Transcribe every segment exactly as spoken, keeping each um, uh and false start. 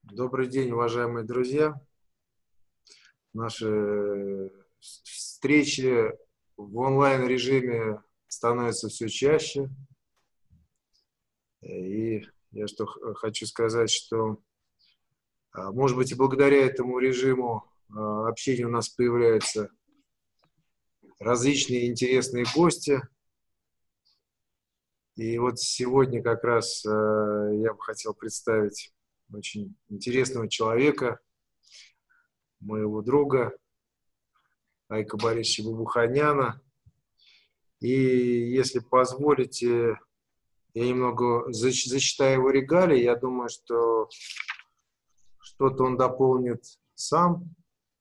Добрый день, уважаемые друзья. Наши встречи в онлайн-режиме становятся все чаще. И я что хочу сказать, что, может быть, и благодаря этому режиму общения у нас появляются различные интересные гости. И вот сегодня как раз я бы хотел представить очень интересного человека, моего друга Айка Борисовича Бабуханяна. И если позволите, я немного зачитаю его регалии. Я думаю, что что-то он дополнит сам.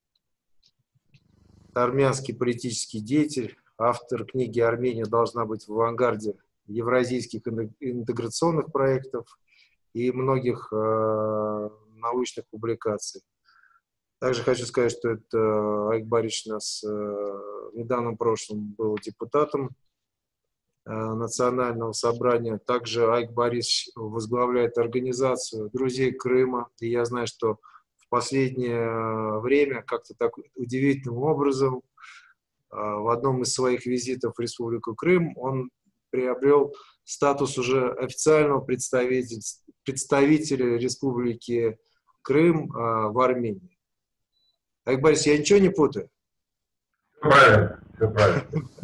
Армянский политический деятель, автор книги «Армения должна быть в авангарде евразийских интеграционных проектов» и многих э, научных публикаций. Также хочу сказать, что это Айк Борисович у нас э, в недавнем прошлом был депутатом э, Национального собрания. Также Айк Борисович возглавляет организацию «Друзей Крыма». И я знаю, что в последнее время как-то так удивительным образом э, в одном из своих визитов в Республику Крым он приобрел статус уже официального представителя, представителя Республики Крым э, в Армении. Айк Борисович, я ничего не путаю? Все правильно, все правильно.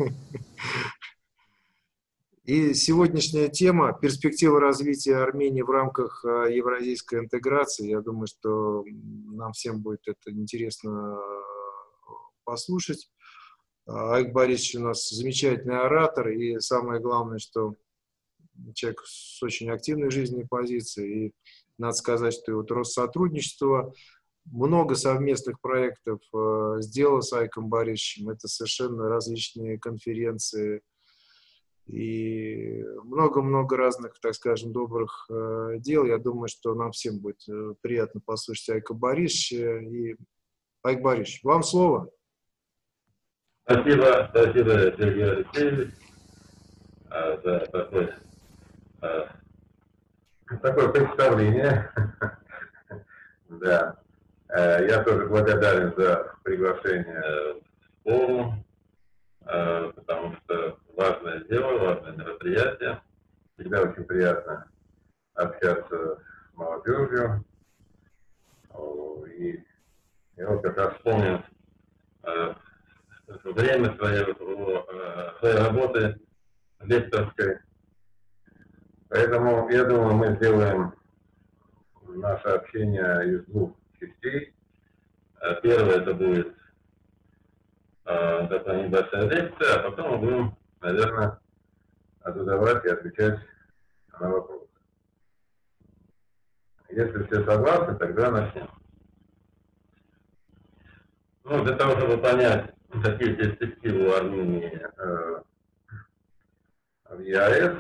И сегодняшняя тема – перспектива развития Армении в рамках евразийской интеграции. Я думаю, что нам всем будет это интересно послушать. Айк Борисович у нас замечательный оратор, и самое главное, что человек с очень активной жизненной позицией. И надо сказать, что и вот Россотрудничество много совместных проектов э, сделал с Айком Борисовичем. Это совершенно различные конференции и много-много разных, так скажем, добрых э, дел. Я думаю, что нам всем будет э, приятно послушать Айка Борисовича. И, Айк Борисович, вам слово. Спасибо, спасибо, Сергей Алексеевич, за такое, такое представление. Да. Я тоже благодарен за приглашение в форум, потому что важное дело, важное мероприятие. Всегда очень приятно общаться с молодежью. И я вот как раз вспомнил время своей, своей работы лекторской. Поэтому, я думаю, мы сделаем наше общение из двух частей. Первое, это будет э, такая небольшая лекция, а потом мы будем, наверное, задавать и отвечать на вопросы. Если все согласны, тогда начнем. Ну, для того, чтобы понять, какие перспективы у Армении э, в ЕАЭС,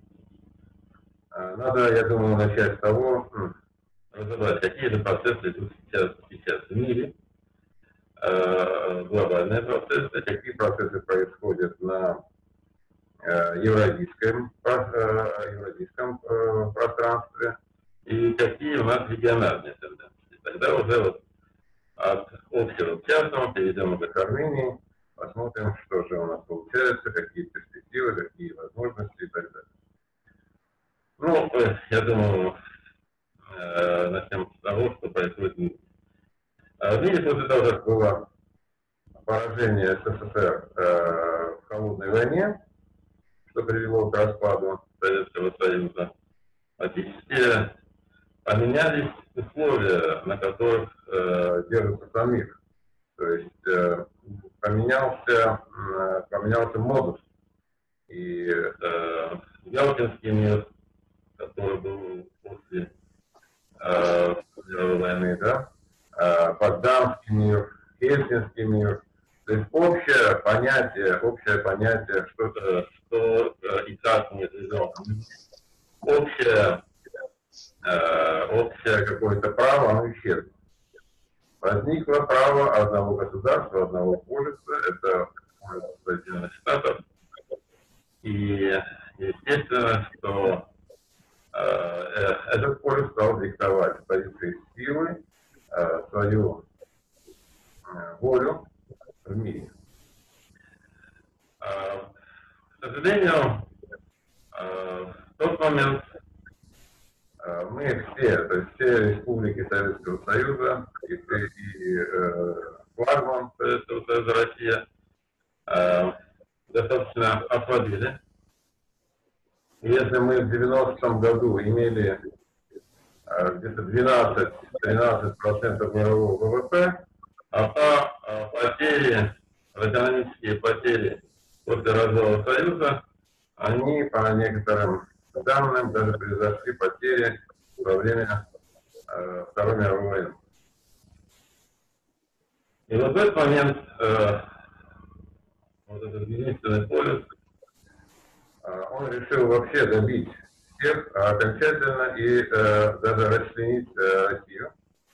э, надо, я думаю, начать с того, разобрать, какие же процессы идут сейчас, сейчас в мире, э, глобальные процессы, какие процессы происходят на э, евразийском, э, евразийском э, пространстве и какие у нас региональные тенденции. Тогда уже вот от общего к частному перейдем уже к Армении, посмотрим, что же у нас получается, какие перспективы, какие возможности и так далее. Ну, я думаю, начнем с того, что происходит в мире. В мире после того, как было поражение СССР в холодной войне, что привело к распаду Советского Союза, фактически поменялись условия, на которых э, держится сам мир. То есть э, поменялся, э, поменялся модус. И э, Ялтинский мир, который был после э, мировой войны, да, э, Потсдамский мир, Хельсинский мир. То есть общее понятие, общее понятие, что, что э, и как мы живем. Общее Э, общее какое-то право, оно исчезло. Возникло право одного государства, одного полиса, это Соединенных Штатов. И естественно, что э, этот полис стал диктовать позиции силы сожалению, в тот момент мы все, то есть все республики Советского Союза и, и, и э, флагман Советского Союза Россия э, достаточно ослабили. Если мы в девяностом году имели э, где-то двенадцать-тринадцать процентов мирового ВВП, а по э, потери, экономические потери после развала Союза, они по некоторым данным даже превзошли потери во время э, Второй мировой войны. И вот в этот момент э, вот этот единственный полюс, э, он решил вообще добить всех окончательно и э, даже расчленить э, Россию.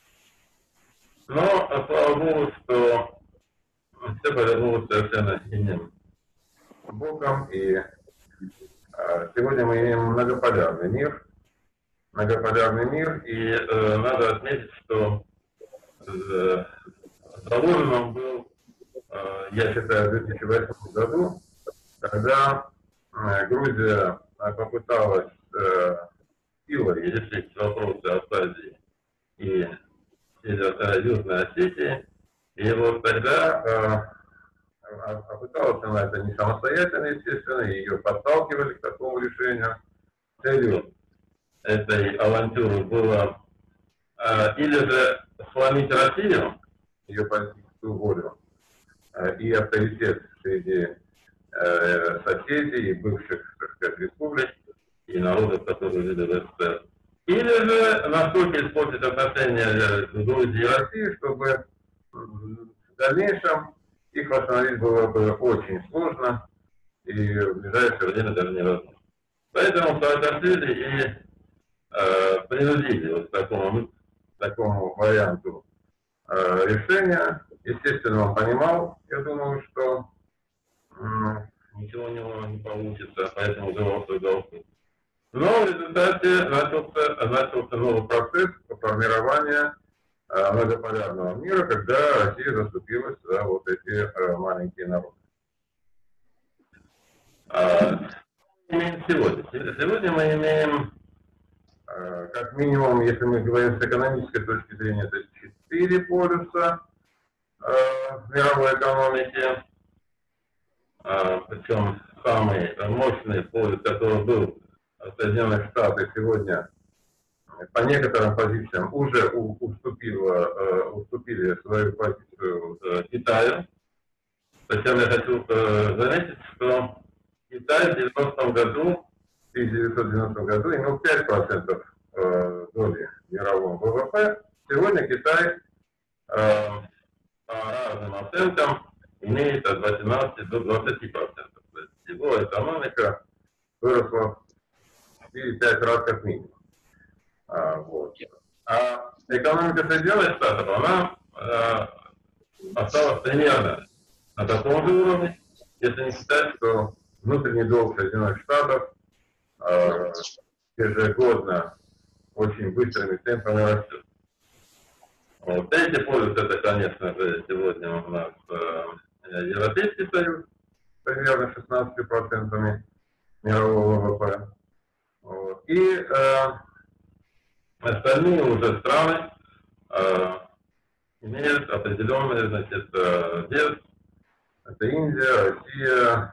Но, слава Богу, что все повернулось совершенно иным боком, и сегодня мы имеем многополярный мир, многополярный мир, и э, надо отметить, что э, заложен он был, э, я считаю, в две тысячи восьмом году, когда э, Грузия попыталась э, силой решить вопросы Абхазии и Южной Осетии, и вот тогда э, А пыталась она это не самостоятельно, естественно, ее подталкивали к такому решению. Целью этой авантюры было э, или же сломить Россию, ее политическую волю э, и авторитет среди э, соседей и бывших, так сказать, республик и народов, которые жили в СССР. Или же настолько испортить отношения Грузии и России, чтобы в дальнейшем их восстановить было бы очень сложно и в ближайшее время даже невозможно. Поэтому Саакашвили и э, принудили вот к такому, такому варианту э, решения. Естественно, он понимал, я думаю, что э, ничего у него не получится, поэтому взял свой должник. Но в результате начался, начался новый процесс по формированию многополярного мира, когда Россия заступилась за вот эти э, маленькие народы. А, сегодня. сегодня мы имеем, э, как минимум, если мы говорим с экономической точки зрения, это четыре полюса э, мировой экономики, э, причем самый мощный полюс, который был в Соединенных Штатах сегодня, по некоторым позициям уже уступила, э, уступили свою позицию э, Китаю. Причем я хочу э, заметить, что Китай в девяностом году, в тысяча девятьсот девяностом году имел пять процентов э, доли в мировом ВВП. Сегодня Китай э, по разным оценкам имеет от восемнадцати до двадцати процентов. То есть его экономика выросла в четыре-пять раз как минимум. А, вот. А экономика Соединенных Штатов, она а, осталась примерно на таком же уровне, если не считать, что внутренний долг Соединенных Штатов а, ежегодно очень быстрыми темпами растет. Вот. Третий полюс, это, конечно же, сегодня у нас а, Европейский Союз, примерно шестнадцатью процентами мирового ВВП. Вот. И а, остальные уже страны э, имеют определенный, значит, э, вес. Это Индия, Россия,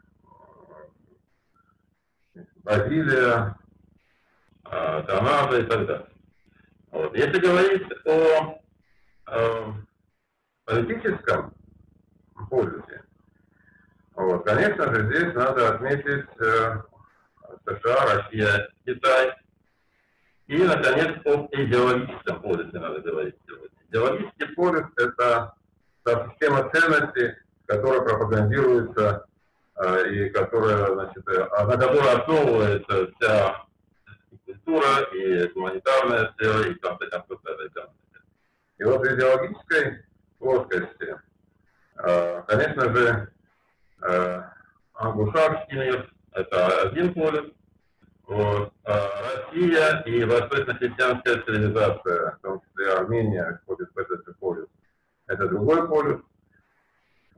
Бразилия, э, Канада и так далее. Вот. Если говорить о э, политическом полюсе, вот, конечно же, здесь надо отметить э, США, Россия, Китай. И, наконец, об идеологическом полюсе надо говорить сегодня. Идеологический полюс – это та система ценностей, которая пропагандируется э, и которая, значит, э, на которой основывается вся и культура, и гуманитарная сфера, и в конце концов эта экономика. И вот в идеологической плоскости, э, конечно же, э, англосакский мир – это один полюс. Вот. Россия и восточно-христианская цивилизация, в том числе Армения, входит в этот полюс. Это другой полюс.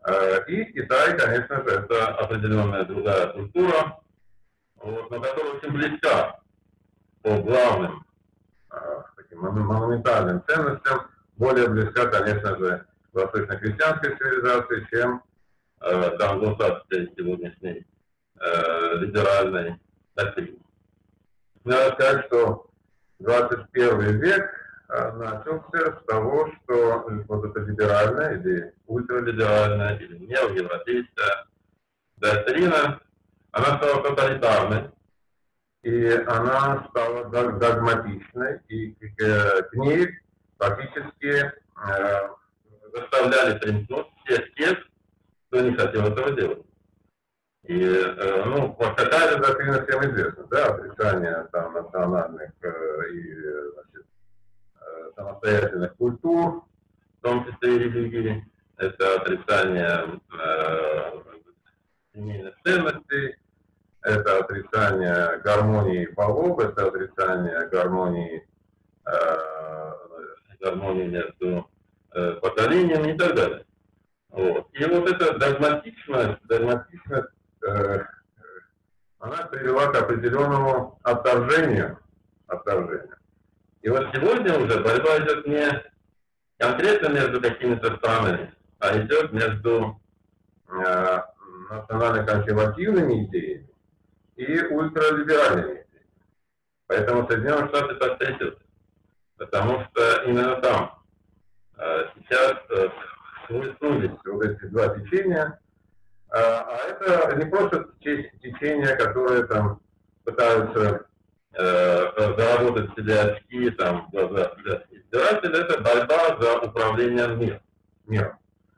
И Китай, конечно же, это определенная другая культура, вот, но которая очень близка по главным таким монументальным ценностям, более близка, конечно же, к восточно-христианской цивилизации, чем э, к англосаксской сегодняшней э, либеральной доктрине. Надо сказать, что двадцать первый век э, начался с того, что вот эта либеральная или ультралиберальная или неоевропейская доктрина, она стала тоталитарной, и она стала догматичной, и к, к ней фактически э, заставляли примкнуть всех тех, кто не хотел этого делать. И, э, ну, какая-то доктрина всем известна, да, отрицание там национальных э, и значит, э, самостоятельных культур, в том числе и религии, это отрицание э, семейных ценностей, это отрицание гармонии полов, это отрицание гармонии, э, гармонии между э, поколениями и так далее. Вот. И вот эта догматичность, догматичность э, она привела к определенному отторжению, отторжению. И вот сегодня уже борьба идет не конкретно между какими-то странами, а идет между э, национально-консервативными идеями и ультралиберальными идеями. Поэтому Соединенные Штаты так трясут, потому что именно там э, сейчас э, схлестнулись вот эти два течения, э, а это не просто течения, которые там пытаются э, заработать себе очки там, в глазах избирателей, это борьба за управление миром, миром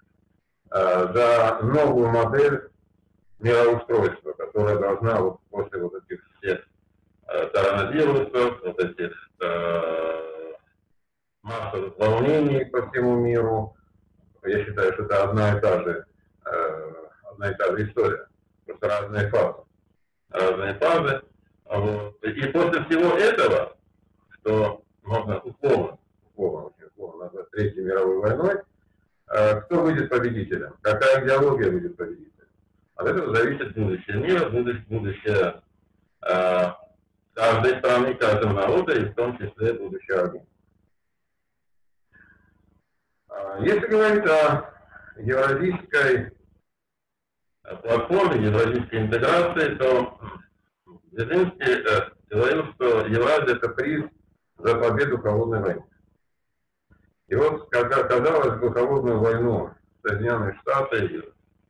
э, за новую модель мироустройства, которая должна вот после вот этих всех э, коронавирусов, вот этих э, массовых волнений по всему миру, я считаю, что это одна и та же, э, одна и та же история, просто разные фазы. Разные фазы. Вот. И после всего этого, что можно условно, условно, очень условно назвать Третьей мировой войной, э, кто выйдет победителем? Какая идеология выйдет победителем? От этого зависит будущее мира, будущее, будущее э, каждой страны, каждого народа, и в том числе будущее Армении. Э, если говорить о евразийской платформе, евразийской интеграции, то Дзержинский э, говорил, что Евразия – это приз за победу в холодной войне. И вот, когда, казалось бы, холодную войну Соединенные Штаты,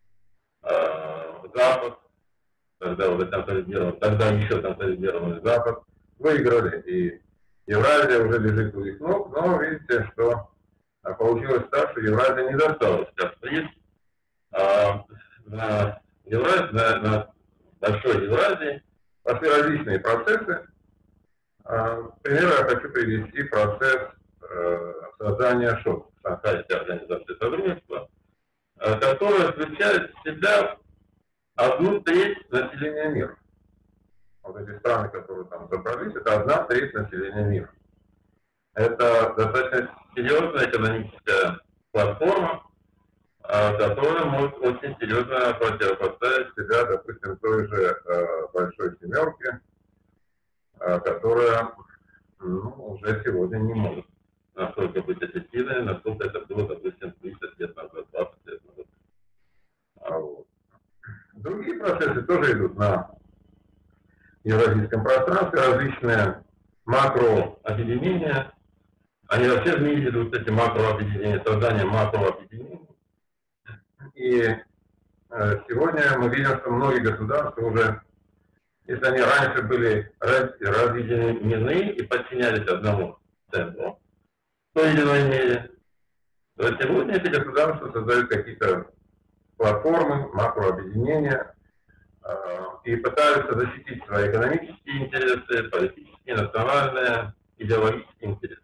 Запад, тогда уже консолидированный, тогда еще консолидированный Запад, выиграли, и Евразия уже лежит у их ног, но видите, что получилось так, что Евразия не досталась как приз. А на, Евразии, на, на большой Евразии пошли различные процессы. К примеру, я хочу привести процесс создания ШОС, Шанхайской организации сотрудничества, которая включает в себя одну треть населения мира. Вот эти страны, которые там собрались, это одна треть населения мира. Это достаточно серьезная экономическая платформа, которая может очень серьезно противопоставить себя, допустим, той же большой семерке, которая ну, уже сегодня не может настолько быть эффективной, насколько это было, допустим, тридцать лет назад, двадцать лет назад. А вот. Другие процессы тоже идут на евразийском пространстве, различные макрообъединения. Они вообще в мире идут, эти макрообъединения, создание макрообъединений. И э, сегодня мы видим, что многие государства уже, если они раньше были раз, разъединены и подчинялись одному центру, в той или иной мере, то сегодня эти государства создают какие-то платформы, макрообъединения э, и пытаются защитить свои экономические интересы, политические, национальные, идеологические интересы.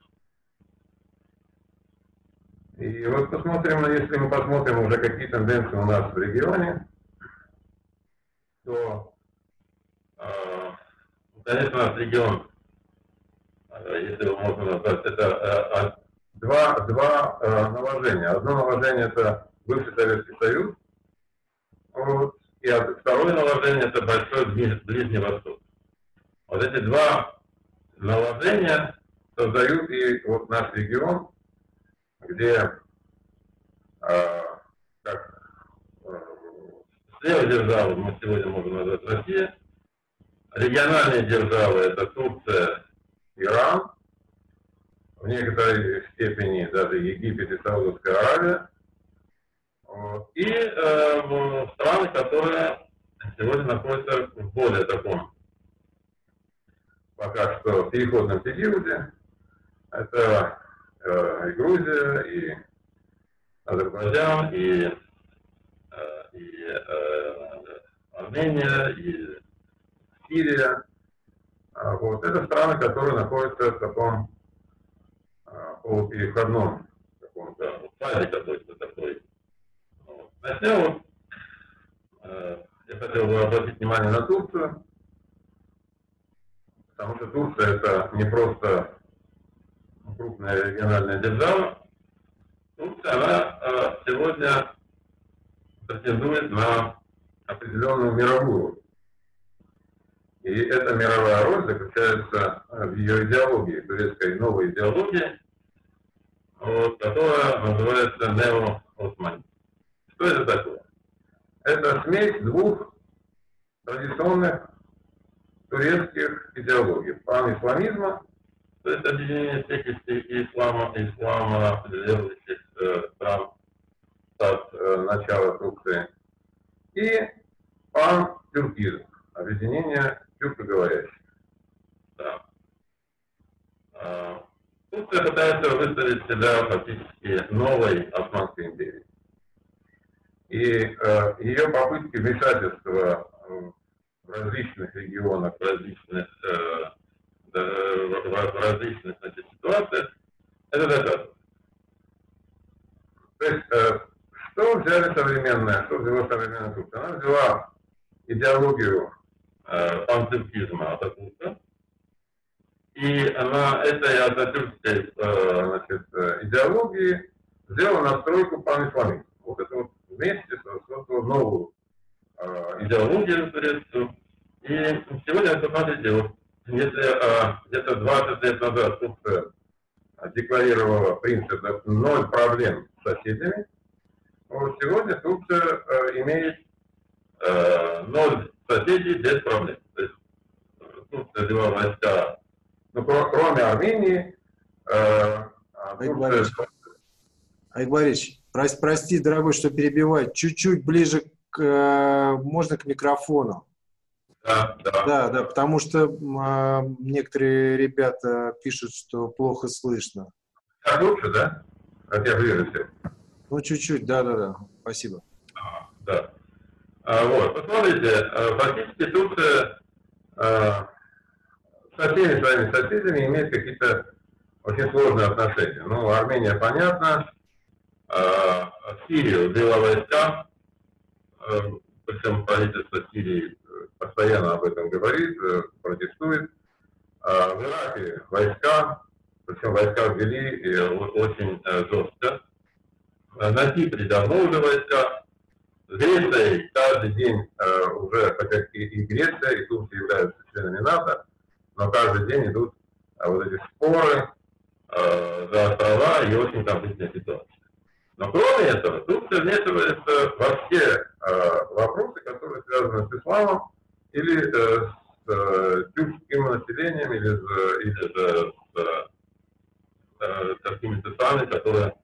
И вот посмотрим, если мы посмотрим уже какие тенденции у нас в регионе, то, э, конечно, у нас регион, э, если его можно назвать, это э, два, два э, наложения. Одно наложение – это бывший Советский Союз, второе наложение – это Большой Ближний Восток. Вот эти два наложения создают и вот наш регион, где э, как, э, слева державы мы сегодня можем назвать Россия, региональные державы – это Турция, Иран, в некоторой степени даже Египет и Саудовская Аравия, вот, и э, страны, которые сегодня находятся в более таком пока что в переходном периоде. Это э, и Грузия, и Азербайджан, и, э, и э, Армения, и Сирия. А вот это страны, которые находятся в таком э, полупереходном каком-то фазе какой-то такой. Вот. Начнем вот, э, я хотел бы обратить внимание на Турцию, потому что Турция это не просто крупная региональная держава. Турция, она э, сегодня претендует на определенную мировую роль. И эта мировая роль заключается в ее идеологии, турецкой новой идеологии, вот, которая называется нео-османизм. Что это такое? Это смесь двух традиционных турецких идеологий. Пан-исламизма, то есть объединение всех ислама, ислама, верующих э, стран от э, начала Турции, и пан-тюркизм, объединение тюркоговорящих. Да. А, Турция пытается выставить себя фактически новой Османской империей. И э, ее попытки вмешательства в различных регионах, в различных, э, в различных значит, ситуациях, это доказывает. То есть, э, что взяли современное, что взяла современная Турция? Она взяла идеологию э, пантюркизма Ататюрка, и на этой ататюркской э, значит, идеологии сделала настройку пан-исламизма. Вот это вот вместе создала новую э, идеологию турецкую. И сегодня, посмотрите, вот, если э, где-то двадцать лет назад Турция декларировала принцип ноль проблем с соседями, вот сегодня Турция э, имеет э, ноль соседей без проблем. То есть Турция вела войска, ну, кроме Армении, э, Турция... Олег Борисович, прости, прости, дорогой, что перебивать, чуть-чуть ближе к, э, можно к микрофону. Да, да. Да, да, потому что э, некоторые ребята пишут, что плохо слышно. Так лучше, да? Как я ближе всех. Ну, чуть-чуть, да-да-да, спасибо. А, да. А, вот, посмотрите, фактически Турция а, со всеми своими соседями имеет какие-то очень сложные отношения. Ну, Армения, понятно, а, Сирия ввела войска, а, причем правительство Сирии постоянно об этом говорит, протестует. А, в Ираке войска, причем войска ввели и очень жестко. На Кипре давно уже войска. В Греции каждый день э, уже, хотя и Греция, и Турция являются членами НАТО, но каждый день идут э, вот эти споры э, за острова и очень конфликтная ситуация. Но кроме этого, Турция вмешивается во все э, вопросы, которые связаны с исламом или э, с э, тюркским населением, или, с, или же с э, какими-то странами, которые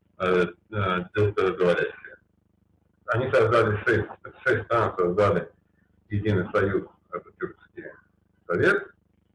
тюркоговорящие. Они создали шесть, шесть стран, создали единый союз, это Тюркский совет.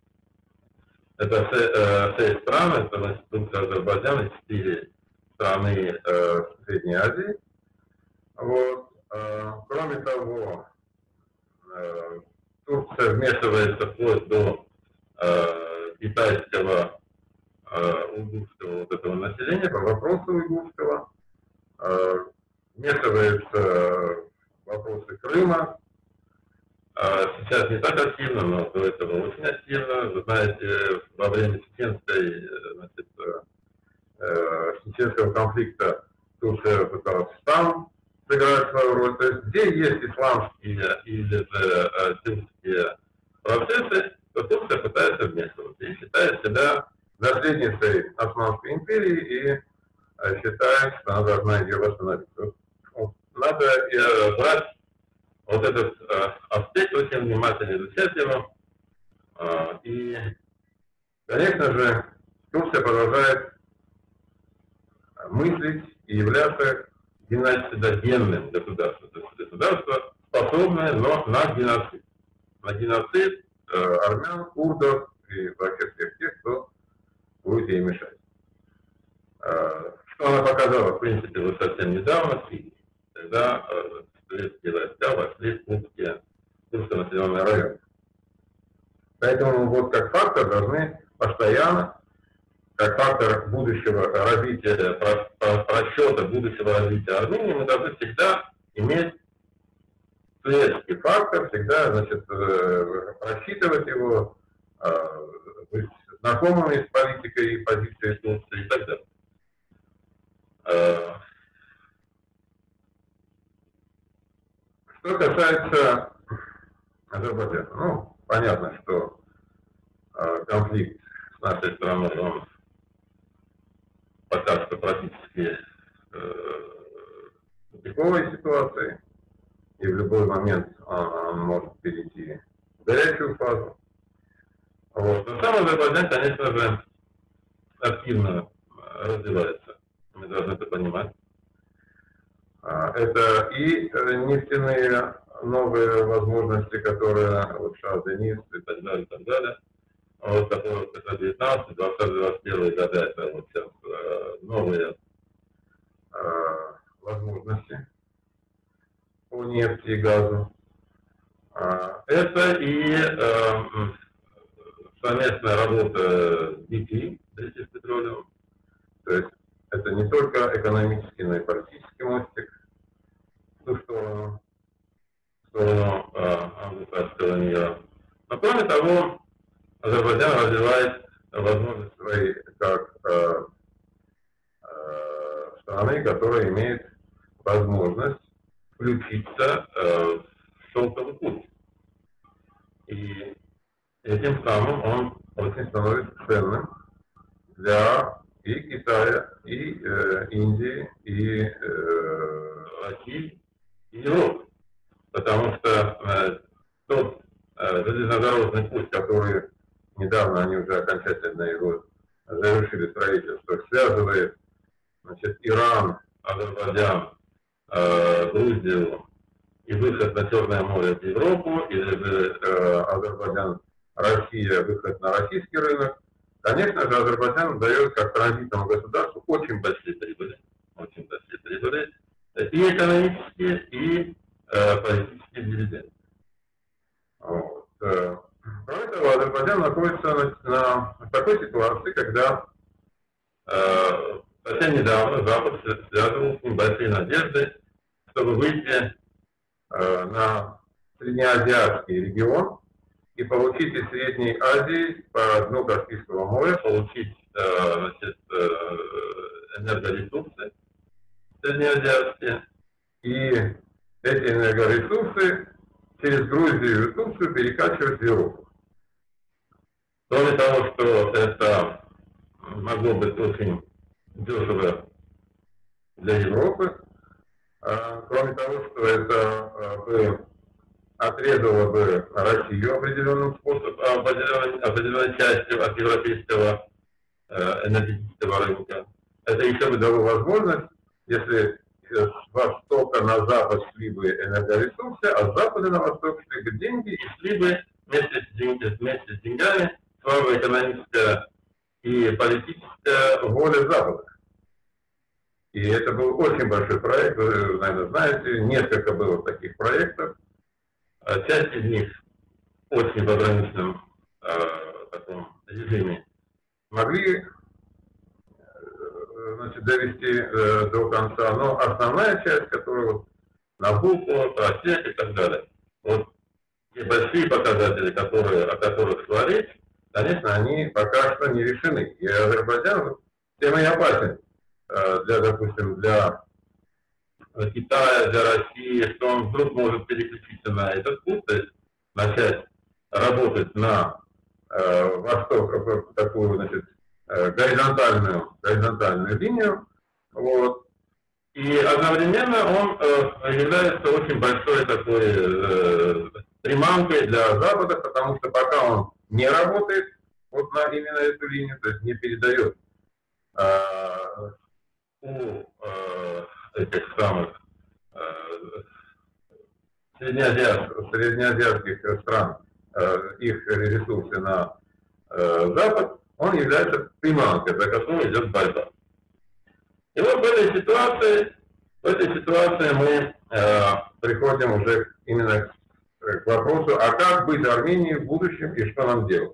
Это шесть стран, это Турция, Азербайджан и четыре страны э, Средней Азии. Вот. Э, кроме того, э, Турция вмешивается вплоть до э, китайского уйгурского вот этого населения, по вопросу уйгурского, э, вмешивается в вопросы Крыма. Э, сейчас не так активно, но до этого очень активно. Вы знаете, во время чеченской, значит, э, чеченского конфликта Турция пыталась там сыграть свою роль. То есть, где есть исламские или же э, тюркские процессы, то Турция пытается вмешиваться и считает себя наследницей Османской империи и э, считает, что она должна ее восстановить. Вот, надо э, брать вот этот э, аспект, очень внимательно изучать его. Э, и, конечно же, Турция продолжает мыслить и являться генным государством. То есть государство способное, но на геноцид. На геноцид э, армян, курдов и вообще всех тех, кто будет ей мешать. Э, что она показала, в принципе, вот совсем недавно в Сирии, когда э, советские войска вошли в курдские, курдские населенные районы. Поэтому вот как фактор должны постоянно, как фактор будущего развития, просчета будущего развития Армении, мы должны всегда иметь советский фактор, всегда, значит, просчитывать его, быть знакомыми с политикой и позицией Турции и так далее. Что касается Азербайджана, ну, понятно, что конфликт с нашей страной, он пока что практически э, в тупиковой ситуации, и в любой момент он, он может перейти в горячую фазу. Вот. Но сам Азербайджан, конечно же, активно развивается, мы должны это понимать. Это и нефтяные новые возможности, которые вот Шах-Дениз и так далее, и так далее. Вот, которые это девятнадцатый, двадцатый, двадцать первый года, это вот сейчас э, новые э, возможности по нефти и газу. Э, это и э, совместная работа с би пи, British Petroleum. То есть это не только экономический, но и политический мостик в ту сторону, в сторону э, англосаксского мира. Но кроме того, Азербайджан развивает возможности свои как э, э, страны, которая имеет возможность включиться э, в шелковый путь. И этим самым он очень становится ценным для и Китая, и э, Индии, и э, России, и Европы. Потому что э, тот э, железнодорожный путь, который недавно они уже окончательно его завершили строительство, связывает, значит, Иран, Азербайджан, э, Грузию и выход на Черное море в Европу, или же э, Азербайджан, Россия, выход на российский рынок. Конечно же, Азербайджан дает как транзитному государству очень большие прибыли, очень большие прибыли, и экономические, и э, политические дивиденды. Вот. Кроме того, Азербайджан находится на, на, в такой ситуации, когда э, совсем недавно Запад связывал с ним большие надежды, чтобы выйти э, на среднеазиатский регион и получить из Средней Азии по дну Каспийского моря, получить э, значит, э, энергоресурсы среднеазиатские, и эти энергоресурсы через Грузию и Турцию перекачивать в Европу. Кроме того, что это могло быть очень дешево для Европы, кроме того, что это бы отрезало бы Россию определенным способом, определенной, определенной частью от европейского энергетического рынка, это еще бы дало возможность, если с востока на запад шли бы энергоресурсы, а с запада на восток шли бы деньги, и шли бы вместе с, деньги, вместе с деньгами слабая экономическая и политическая воля Запада. И это был очень большой проект, вы, наверное, знаете, несколько было таких проектов. Часть из них очень в ограниченном э, таком режиме могли значит, довести э, до конца, но основная часть, которая вот Набуко, Просек и так далее, вот те большие показатели, которые, о которых шла речь, конечно, они пока что не решены. И Азербайджан тем и опасен э, для, допустим, для Китая, для России, что он вдруг может переключиться на этот путь, то есть начать работать на э, восток, такую, значит, горизонтальную, горизонтальную линию, вот. И одновременно он э, является очень большой такой э, приманкой для Запада, потому что пока он не работает вот на именно эту линию, то есть не передает э, у э, этих самых э, среднеазиатских, среднеазиатских стран э, их ресурсы на э, Запад, он является приманкой, за которой идет борьба. И вот в этой ситуации, в этой ситуации мы э, приходим уже именно к, к вопросу, а как быть Армении в будущем и что нам делать.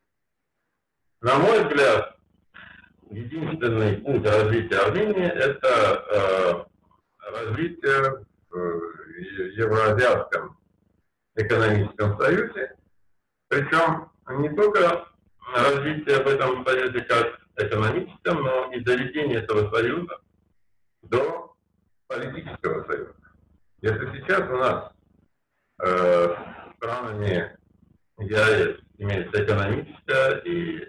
На мой взгляд, единственный путь развития Армении – это э, развитие в Евроазиатском экономическом союзе, причем не только развитие в этом союзе как экономическом, но и доведение этого союза до политического союза. Если сейчас у нас э, странами ЕАЭС имеется экономическое и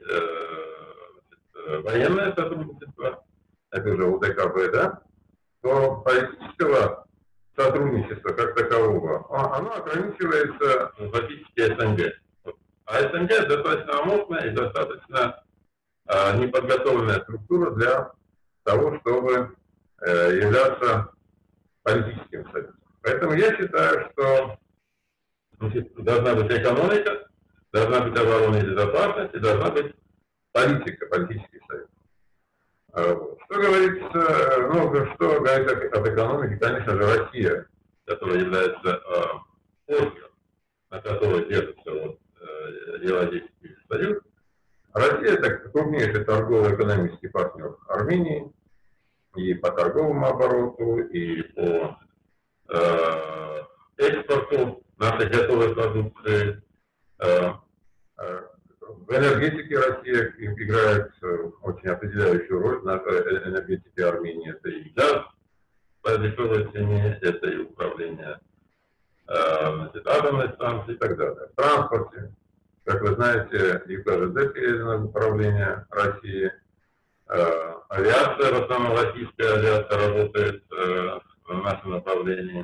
э, военное сотрудничество, это уже УДКБ, да, то политического сотрудничества как такового, оно ограничивается фактически СНГ. А СНГ достаточно аморфная и достаточно э, неподготовленная структура для того, чтобы э, являться политическим союзом. Поэтому я считаю, что значит, должна быть экономика, должна быть оборона и безопасность, и должна быть политика, политический союз. Вот. Что говорится, ну, что говорится об экономике, конечно же, Россия, которая является э, осью, на которой держится вот, э, Евразийский союз. Россия это крупнейший торгово-экономический партнер Армении и по торговому обороту, и по э, экспорту нашей готовой продукции. Э, э, В энергетике Россия играет очень определяющую роль в энергетике Армении. Это и газ по дешевой цене, это и управление значит, атомной станцией и так далее. В транспорте, как вы знаете, ЮКЖД передано в управление России. Авиация, в основном российская авиация, работает в нашем направлении.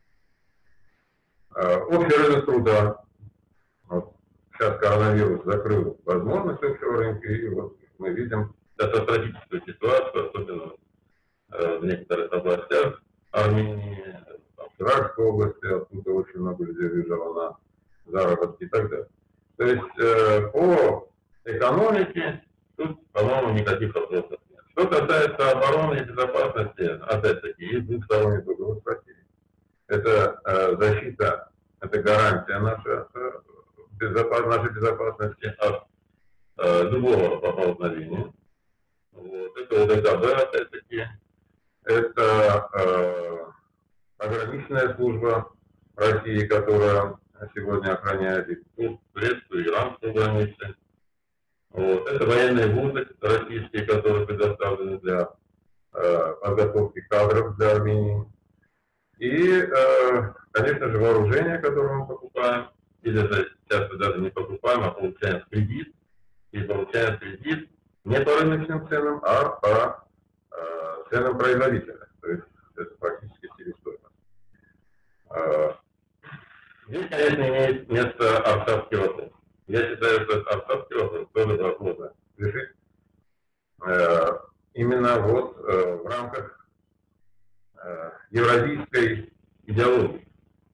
Общий рынок труда. Вот. Сейчас коронавирус закрыл возможность общего рынка, и вот мы видим катастрофическую ситуацию, особенно э, в некоторых областях Армении, в Иракской области, оттуда очень много людей выезжало на заработки и так далее. То есть э, по экономике тут, по-моему, никаких вопросов нет. Что касается обороны и безопасности, опять-таки, есть двухсторонний договор с Россией. Это э, защита, это гарантия наша, Безопас, нашей безопасности от э, любого поползновения. Вот. Это УДКБ, опять-таки. Это э, пограничная служба России, которая сегодня охраняет и турецкую, и иранскую границы. Вот. Это военные вузы российские, которые предоставлены для э, подготовки кадров для Армении. И, э, конечно же, вооружение, которое мы покупаем. Или же сейчас мы даже не покупаем, а получаем в кредит. И получаем кредит не по рыночным ценам, а по э, ценам производителя. То есть это практически себестоимость. Э, здесь, конечно, имеет место арцахский вопрос. Я считаю, что арцахский вопрос тоже возможно решить э, именно вот э, в рамках э, евразийской идеологии.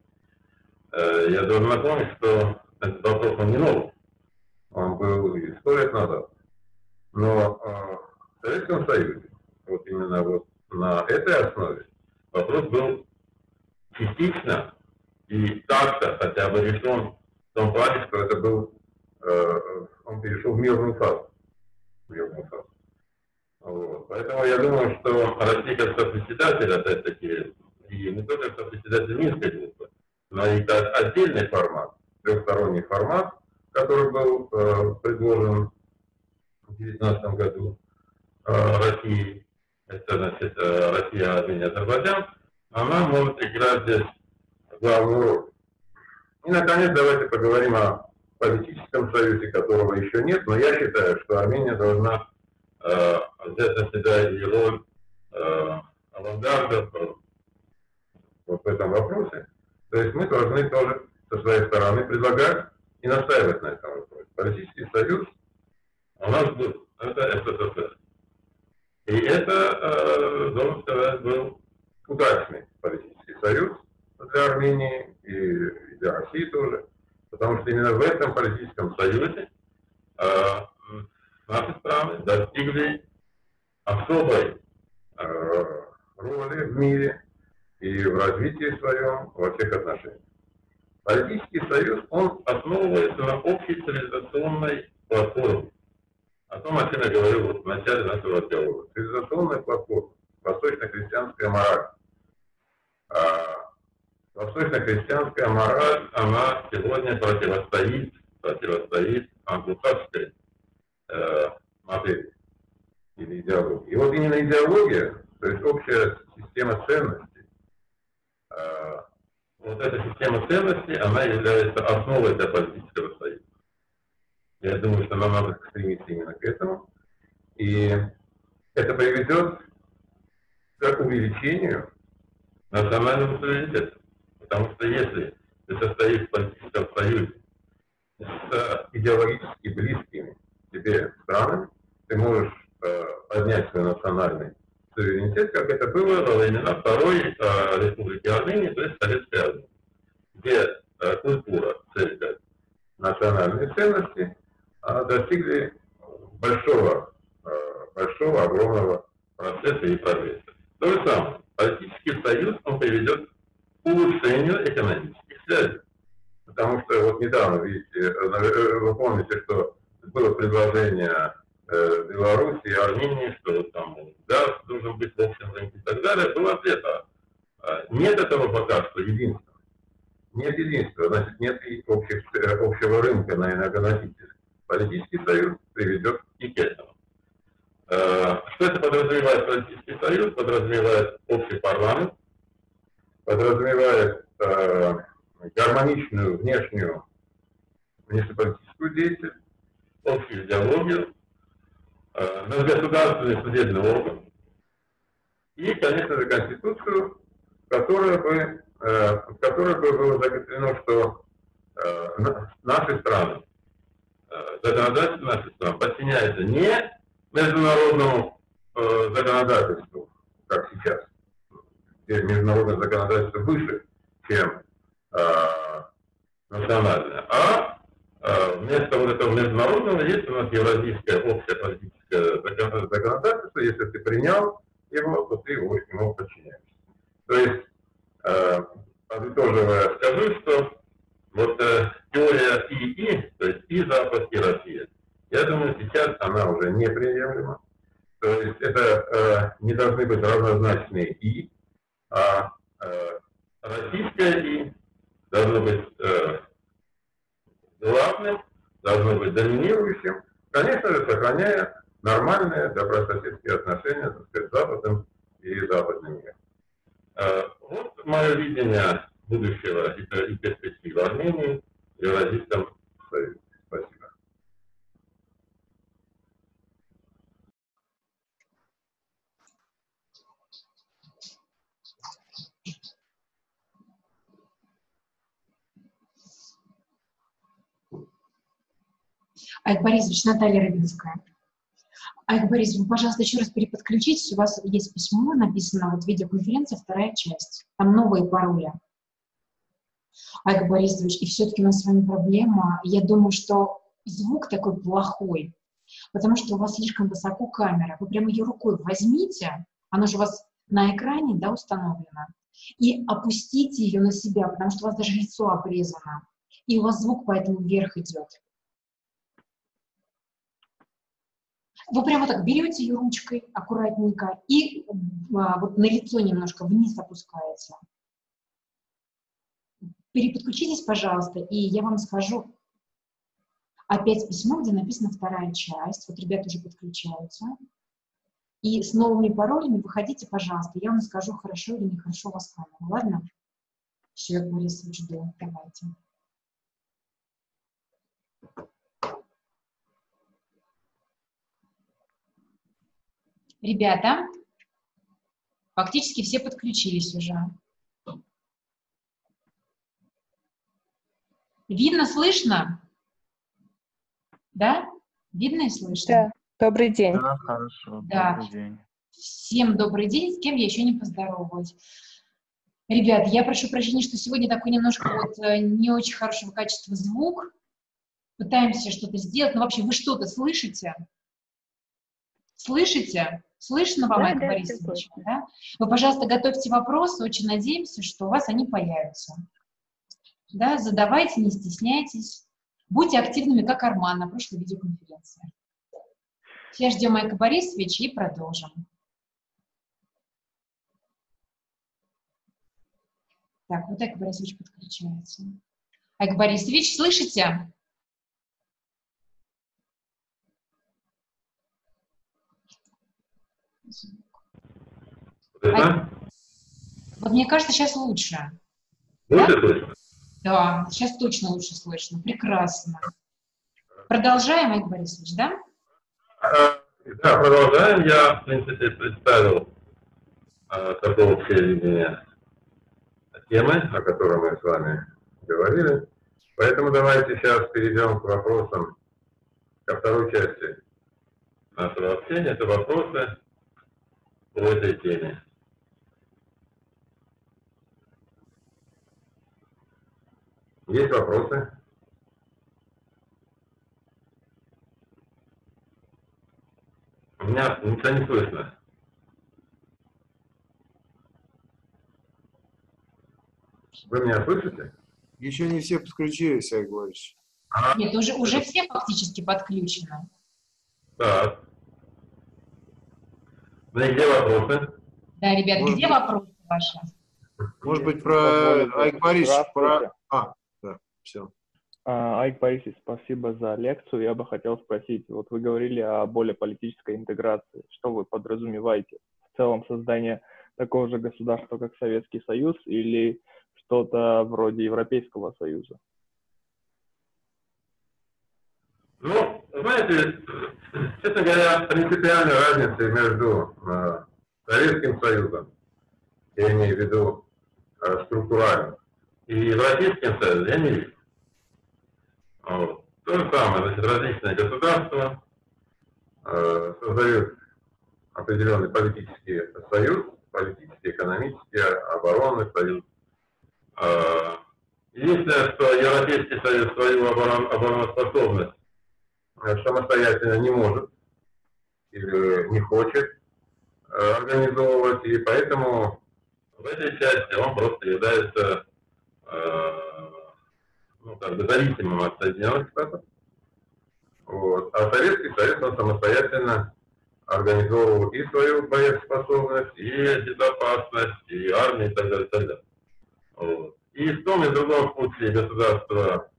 Я должен напомнить, что этот вопрос он не новый. Он был и сто лет назад. Но э, в Советском Союзе, вот именно вот на этой основе, вопрос был частично и как-то хотя бы решен в том плане, что это был, э, он перешел в мирную фазу. В мирную фазу. Вот. Поэтому я думаю, что Россия как сопредседатель, опять-таки, и не только как сопредседатель Минской группы, но и как отдельный формат, трехсторонний формат, который был э, предложен в две тысячи девятнадцатом году э, России, это значит э, Россия, Армения, Азербайджан, она может играть здесь главную роль. И, наконец, давайте поговорим о политическом союзе, которого еще нет, но я считаю, что Армения должна э, взять на себя и роль э, авангарда вот в этом вопросе. То есть мы должны тоже со своей стороны предлагать и настаивать на этом вопросе. Политический союз у нас был, это СССР. И это, э, должен сказать, был удачный политический союз для Армении и для России тоже, потому что именно в этом политическом союзе э, наши страны достигли особой э, роли в мире и в развитии своем во всех отношениях. Политический союз, он основывается на общей цивилизационной платформе. О том, о чем я говорил вот в начале нашего разговора. Цивилизационная платформа, восточно-христианская мораль. А восточно-христианская мораль, она сегодня противостоит, противостоит англосаксской э, модели или идеологии. И вот именно идеология, то есть общая система ценностей, э, вот эта система ценностей, она является основой для политического союза. Я думаю, что нам надо стремиться именно к этому. И это приведет к увеличению национального суверенитета. Потому что если ты состоишь в политическом союзе с идеологически близкими тебе странами, ты можешь э, поднять свой национальный суверенитет, как это было во времена Второй э, Республики Армении, то есть Советской Армении, где э, культура, церковь, национальные ценности э, достигли большого, э, большого, огромного процесса и прогресса. То же самое. Политический союз, он приведет к улучшению экономических связей. Потому что вот недавно, видите, вы помните, что было предложение э, Беларуси и Армении, что там газ должен быть в общем рынке и так далее. Был ответ, а нет этого пока что единства. Нет единства, значит нет и общих, общего рынка на энергоносители. Политический союз приведет и к этому. Что это подразумевает политический союз? Подразумевает общий парламент, подразумевает э, гармоничную внешнюю внешнеполитическую деятельность, общую идеологию, э, государственный судебный орган и, конечно же, конституцию, которая бы, э, в которой бы было закреплено, что э, наши страны, э, законодательство наших стран подчиняется не международному э, законодательству, как сейчас, где международное законодательство выше, чем э, национальное, а э, вместо вот этого международного есть у нас евразийское общее политическое законодательство. Если ты принял его, то ты его, ему подчиняешься. То есть, э, подытоживая, скажу, что вот э, теория ИИ, то есть и Запад, и Россия, я думаю, сейчас она уже неприемлема. То есть это э, не должны быть равнозначные «и», а э, российское «и» должно быть э, главным, должно быть доминирующим, конечно же, сохраняя нормальные добрососедские отношения, так сказать, с Западом и западным миром. Э, вот мое видение будущего и перспективы Армении в Евразийском союзе. Спасибо. Айк Борисович, Наталья Рыбинская. Айк Борисович, пожалуйста, еще раз переподключитесь. У вас есть письмо, написано, вот видеоконференция, вторая часть. Там новые пароли. Айк Борисович, и все-таки у нас с вами проблема. Я думаю, что звук такой плохой, потому что у вас слишком высоко камера. Вы прямо ее рукой возьмите, она же у вас на экране, да, установлена, и опустите ее на себя, потому что у вас даже лицо обрезано, и у вас звук поэтому вверх идет. Вы прямо так берете ее ручкой аккуратненько и а, вот на лицо немножко вниз опускаете. Переподключитесь, пожалуйста, и я вам скажу опять письмо, где написана вторая часть. Вот ребята уже подключаются. И с новыми паролями выходите, пожалуйста. Я вам скажу, хорошо или нехорошо у вас камера. Ладно? Все, я Борисович, жду. Давайте. Ребята, фактически все подключились уже. Видно, слышно? Да? Видно и слышно? Да. Добрый день. Да, хорошо. Да. Добрый день. Всем добрый день, с кем я еще не поздоровалась. Ребят, я прошу прощения, что сегодня такой немножко вот не очень хорошего качества звук. Пытаемся что-то сделать. Но вообще вы что-то слышите? Слышите? Слышно вам, Да, Айк да, Борисович? Да? Вы, пожалуйста, готовьте вопросы. Очень надеемся, что у вас они появятся. Да, задавайте, не стесняйтесь. Будьте активными, как Арман на прошлой видеоконференции. Сейчас ждем Айка Борисовича и продолжим. Так, вот Айк Борисович подключается. Айк Борисович, слышите? Слышно? Вот мне кажется, сейчас лучше. Лучше Да? слышно? Да, сейчас точно лучше слышно. Прекрасно. Продолжаем, Айк Борисович, да? А, Да, продолжаем. Я, в принципе, представил а, такое общее видение темы, о которой мы с вами говорили. Поэтому давайте сейчас перейдем к вопросам, ко второй части нашего общения. Это вопросы по этой теме. Есть вопросы? У меня ничего не слышно. Вы меня слышите? Еще не все подключились, Айк Борисович. Нет, уже, уже все фактически подключены. Так. Ну и где вопросы? Да, ребят, Может где быть- вопросы ваши? Может быть, Если про позволите. Айк Борисович, про... Здравствуйте. А, да, все. А, Айк Борисович, спасибо за лекцию. Я бы хотел спросить, вот вы говорили о более политической интеграции. Что вы подразумеваете? В целом создание такого же государства, как Советский Союз, или что-то вроде Европейского Союза? Ну, знаете, честно говоря, принципиальной разницы между э, Советским Союзом, я имею в виду э, структурально, и Европейским Союзом я не вижу. Вот. То же самое, значит, различные государства э, создают определенный политический союз, политический, экономический, оборонный союз. Э, единственное, что Европейский Союз свою оборон, обороноспособность самостоятельно не может или не хочет э, организовывать, и поэтому в этой части он просто является э, ну, как бы зависимым от Соединенных Штатов. Вот. А Советский Союз он самостоятельно организовывал и свою боеспособность, и безопасность, и армию, и так далее, и так далее. Вот. И в том и в другом случае государства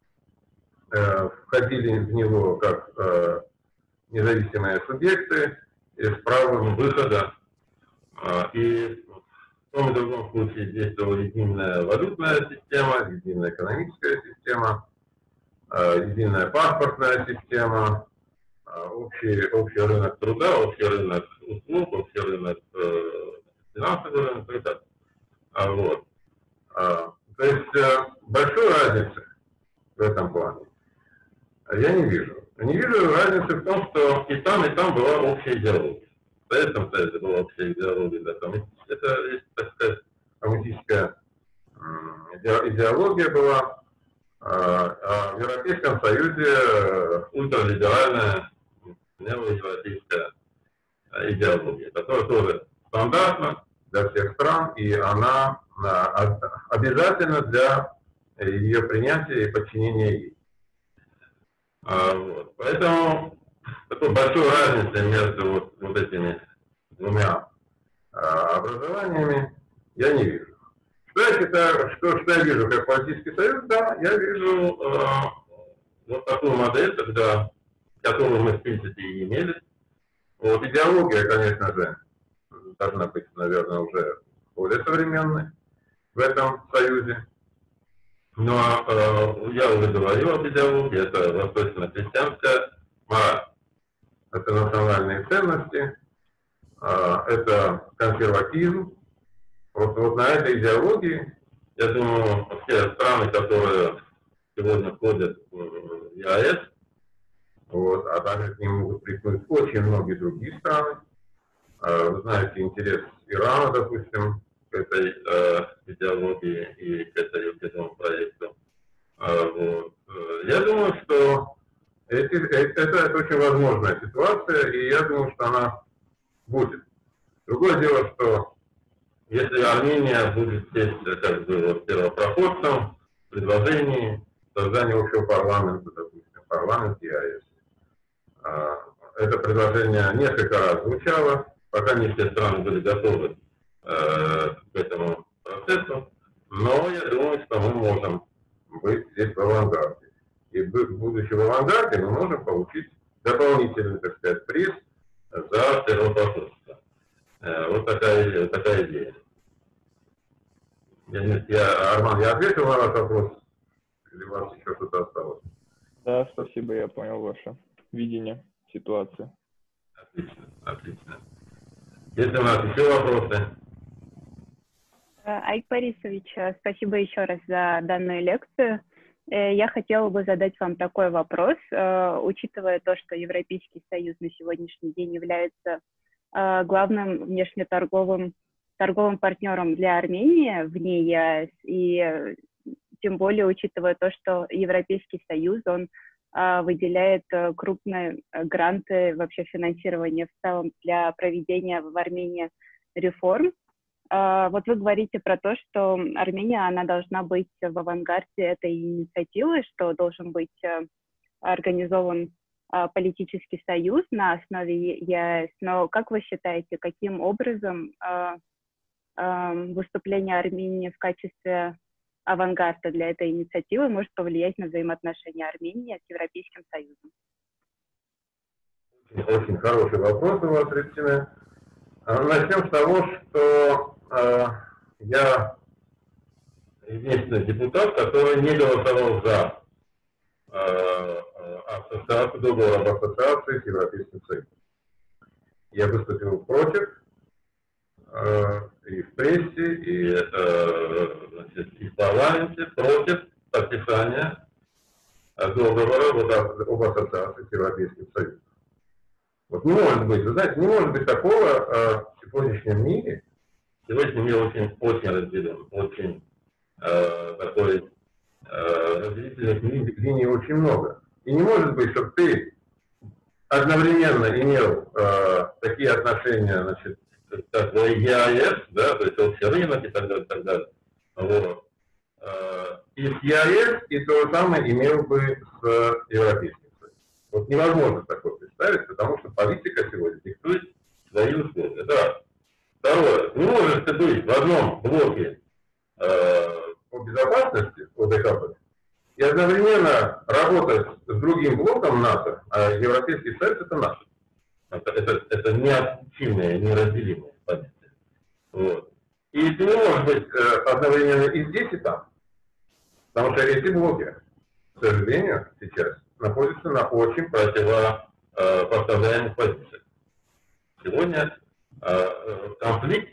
э, входили в него как э, независимые субъекты и с правом выхода. Э, и в том и другом случае действовала единая валютная система, единая экономическая система, э, единая паспортная система, э, общий, общий рынок труда, общий рынок услуг, общий рынок э, финансовый рынок и так далее. А, вот. а, то есть э, большой разницы в этом плане я не вижу. Не вижу разницы в том, что и там, и там была общая идеология. В Советском Союзе была общая идеология, да, там это есть, так сказать, коммунистическая идеология была, а в Европейском Союзе ультралиберальная неоевропейская идеология, которая тоже стандартна для всех стран, и она обязательна для ее принятия и подчинения ей. Вот. Поэтому такой большой разницы между вот, вот этими двумя а, образованиями я не вижу. Что я, считаю, что, что я вижу как политический союз? Да, я вижу а, вот такую модель, когда, которую мы в принципе и имели. Вот идеология, конечно же, должна быть, наверное, уже более современной в этом союзе. Но э, я уже говорил об идеологии, это восточно-христианская мораль. Это национальные ценности, э, это консерватизм. Вот, вот на этой идеологии, я думаю, все страны, которые сегодня входят в ЕАЭС, вот, а также к ним могут присутствовать очень многие другие страны. Вы знаете интерес Ирана, допустим, к этой э, идеологии и к, этой, к этому проекту. Э, вот. Я думаю, что эти, это, это очень возможная ситуация, и я думаю, что она будет. Другое дело, что если Армения будет здесь как бы вот, первопроходцем в предложении создания общего парламента, допустим, парламент ЕАЭС. Э, это предложение несколько раз звучало. Пока не все страны были готовы э, к этому процессу, но я думаю, что мы можем быть здесь в авангарде. И будучи в авангарде, мы можем получить дополнительный, так сказать, приз за первопроходство. Э, вот такая, такая идея. Я, я, Арман, я ответил на ваш вопрос? Или у вас еще что-то осталось? Да, спасибо, я понял ваше видение ситуации. Отлично, отлично. Если у нас еще вопросы? Аик Борисович, спасибо еще раз за данную лекцию. Я хотела бы задать вам такой вопрос. Учитывая то, что Европейский Союз на сегодняшний день является главным внешнеторговым торговым партнером для Армении вне ЕАЭС, и тем более учитывая то, что Европейский Союз, он выделяет крупные гранты, вообще финансирование в целом для проведения в Армении реформ. Вот вы говорите про то, что Армения, она должна быть в авангарде этой инициативы, что должен быть организован политический союз на основе ЕАЭС. Но как вы считаете, каким образом выступление Армении в качестве авангарда для этой инициативы может повлиять на взаимоотношения Армении с Европейским Союзом? Очень хороший вопрос у вас, Ректина. Начнем с того, что э, я единственный депутат, который не голосовал за э, ассоциацию, договор об ассоциации с Европейским Союзом. Я выступил против э, и в прессе, и, э, значит, и в парламенте против подписания договора вот, об ассоциации с Европейским Союзом. Вот не может быть, вы знаете, не может быть такого э, в сегодняшнем мире. Сегодняшний мир очень, очень разделен, очень э, такой э, разделительных линий, линий очень много. И не может быть, чтобы ты одновременно имел э, такие отношения, значит, как ЕАЭС, да, то есть общий рынок и так далее, и так далее. Вот. Э, и с ЕАЭС, и то же самое имел бы с Европейским. Вот невозможно такое представить, потому что политика сегодня диктует свои условия. Это раз. Второе. Не можешь ты быть в одном блоке э, по безопасности, о ДКБ, и одновременно работать с другим блоком НАТО, а Европейский Союз это НАТО. Это, это, это неотделимая, неразделимая позиция. Вот. И ты не можешь быть э, одновременно и здесь, и там. Потому что эти блоки, к сожалению, сейчас находится на очень противопоставляемых позициях. Сегодня э, конфликт,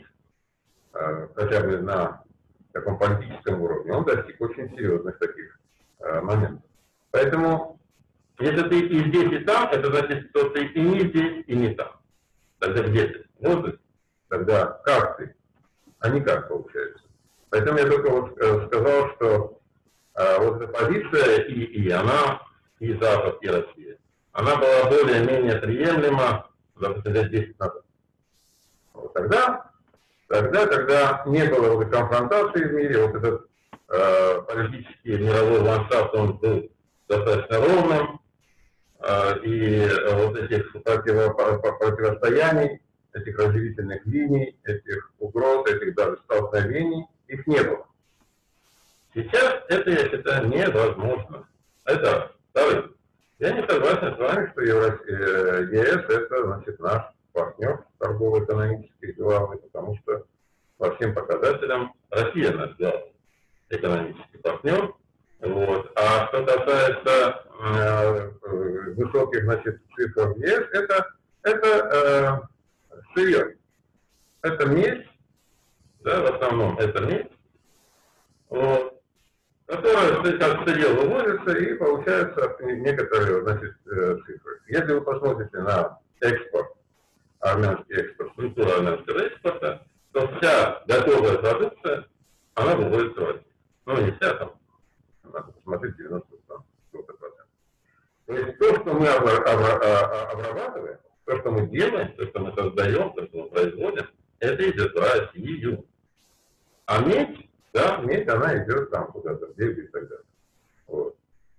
э, хотя бы на таком политическом уровне, он достиг очень серьезных таких э, моментов. Поэтому, если ты и здесь, и там, это значит, что ты и не здесь, и не там. Тогда где ты? Вот тогда как ты, а не как получается. Поэтому я только вот э, сказал, что э, вот эта позиция, и, и она, и Запад, и Россия, она была более-менее приемлема, допустим, лет десять назад. Вот тогда, тогда, когда не было вот конфронтации в мире, вот этот э, политический мировой ландшафт, он был достаточно ровным, э, и вот этих противо, противостояний, этих разделительных линий, этих угроз, этих даже столкновений, их не было. Сейчас это, я считаю, невозможно. Это второе. Я не согласен с вами, что ЕС это, значит, наш партнер торгово-экономический главный, потому что по всем показателям Россия наш главный экономический партнер. Вот. А что касается э, высоких, значит, цифр в ЕС, это, это э, сырье. Это медь, да, в основном это медь, вот, которая как сырье выводится и получаются некоторые, значит, цифры. Если вы посмотрите на экспорт, армянский экспорт, структуру армянского экспорта, то вся готовая продукция, она выводится в Россию. Ну, не вся, там, надо посмотреть, девяносто процентов. То есть то, что мы обрабатываем, то, что мы делаем, то, что мы создаем, то, что мы производим, это идет в Россию. А медь, да, медь, она идет там куда-то, в Бельгию и так далее. Вот.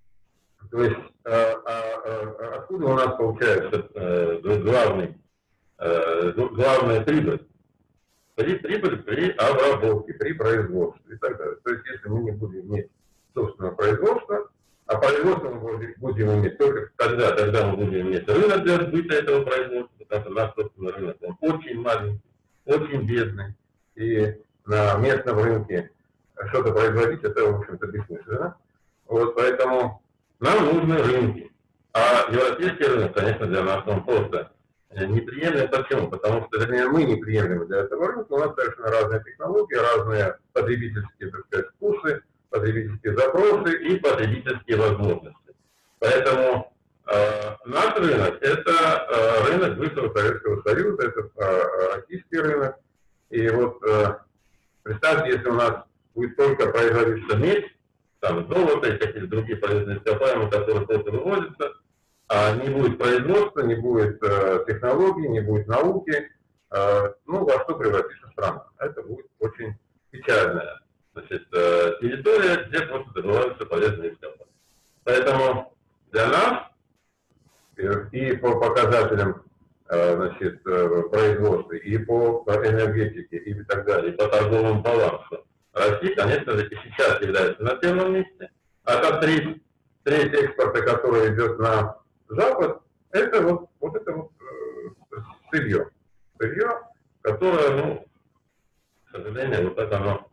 То есть а, а, а, откуда у нас получается а, главный, а, главная прибыль? При прибыль при обработке, при производстве и так далее. То есть если мы не будем иметь собственного производства, а производство мы будем иметь только тогда, когда мы будем иметь рынок для сбыта этого производства, потому что наш собственный рынок, он очень маленький, очень бедный, и на местном рынке что-то производить, это, в общем-то, бессмысленно. Вот поэтому нам нужны рынки. А европейский рынок, конечно, для нас он просто неприемлем. Почему? Потому что, вернее, мы неприемлемы для этого рынка. У нас совершенно разные технологии, разные потребительские, так сказать, вкусы, потребительские запросы и потребительские возможности. Поэтому э, наш рынок – это э, рынок бывшего Советского Союза, это э, российский рынок. И вот э, представьте, если у нас будет только производиться медь, там золото и какие-то другие полезные ископаемые, которые просто выводятся, а не будет производства, не будет э, технологий, не будет науки, э, ну, во что превратится страна. Это будет очень печальная, значит, э, территория, где просто добываются полезные ископаемые. Поэтому для нас э, и по показателям э, значит, э, производства, и по энергетике, и так далее, и по торговому балансу, Россия, конечно же, и сейчас является на первом месте, а та треть, треть экспорта, который идет на Запад, это вот, вот это вот э, сырье. Сырье, которое, ну, к сожалению, вот это оно,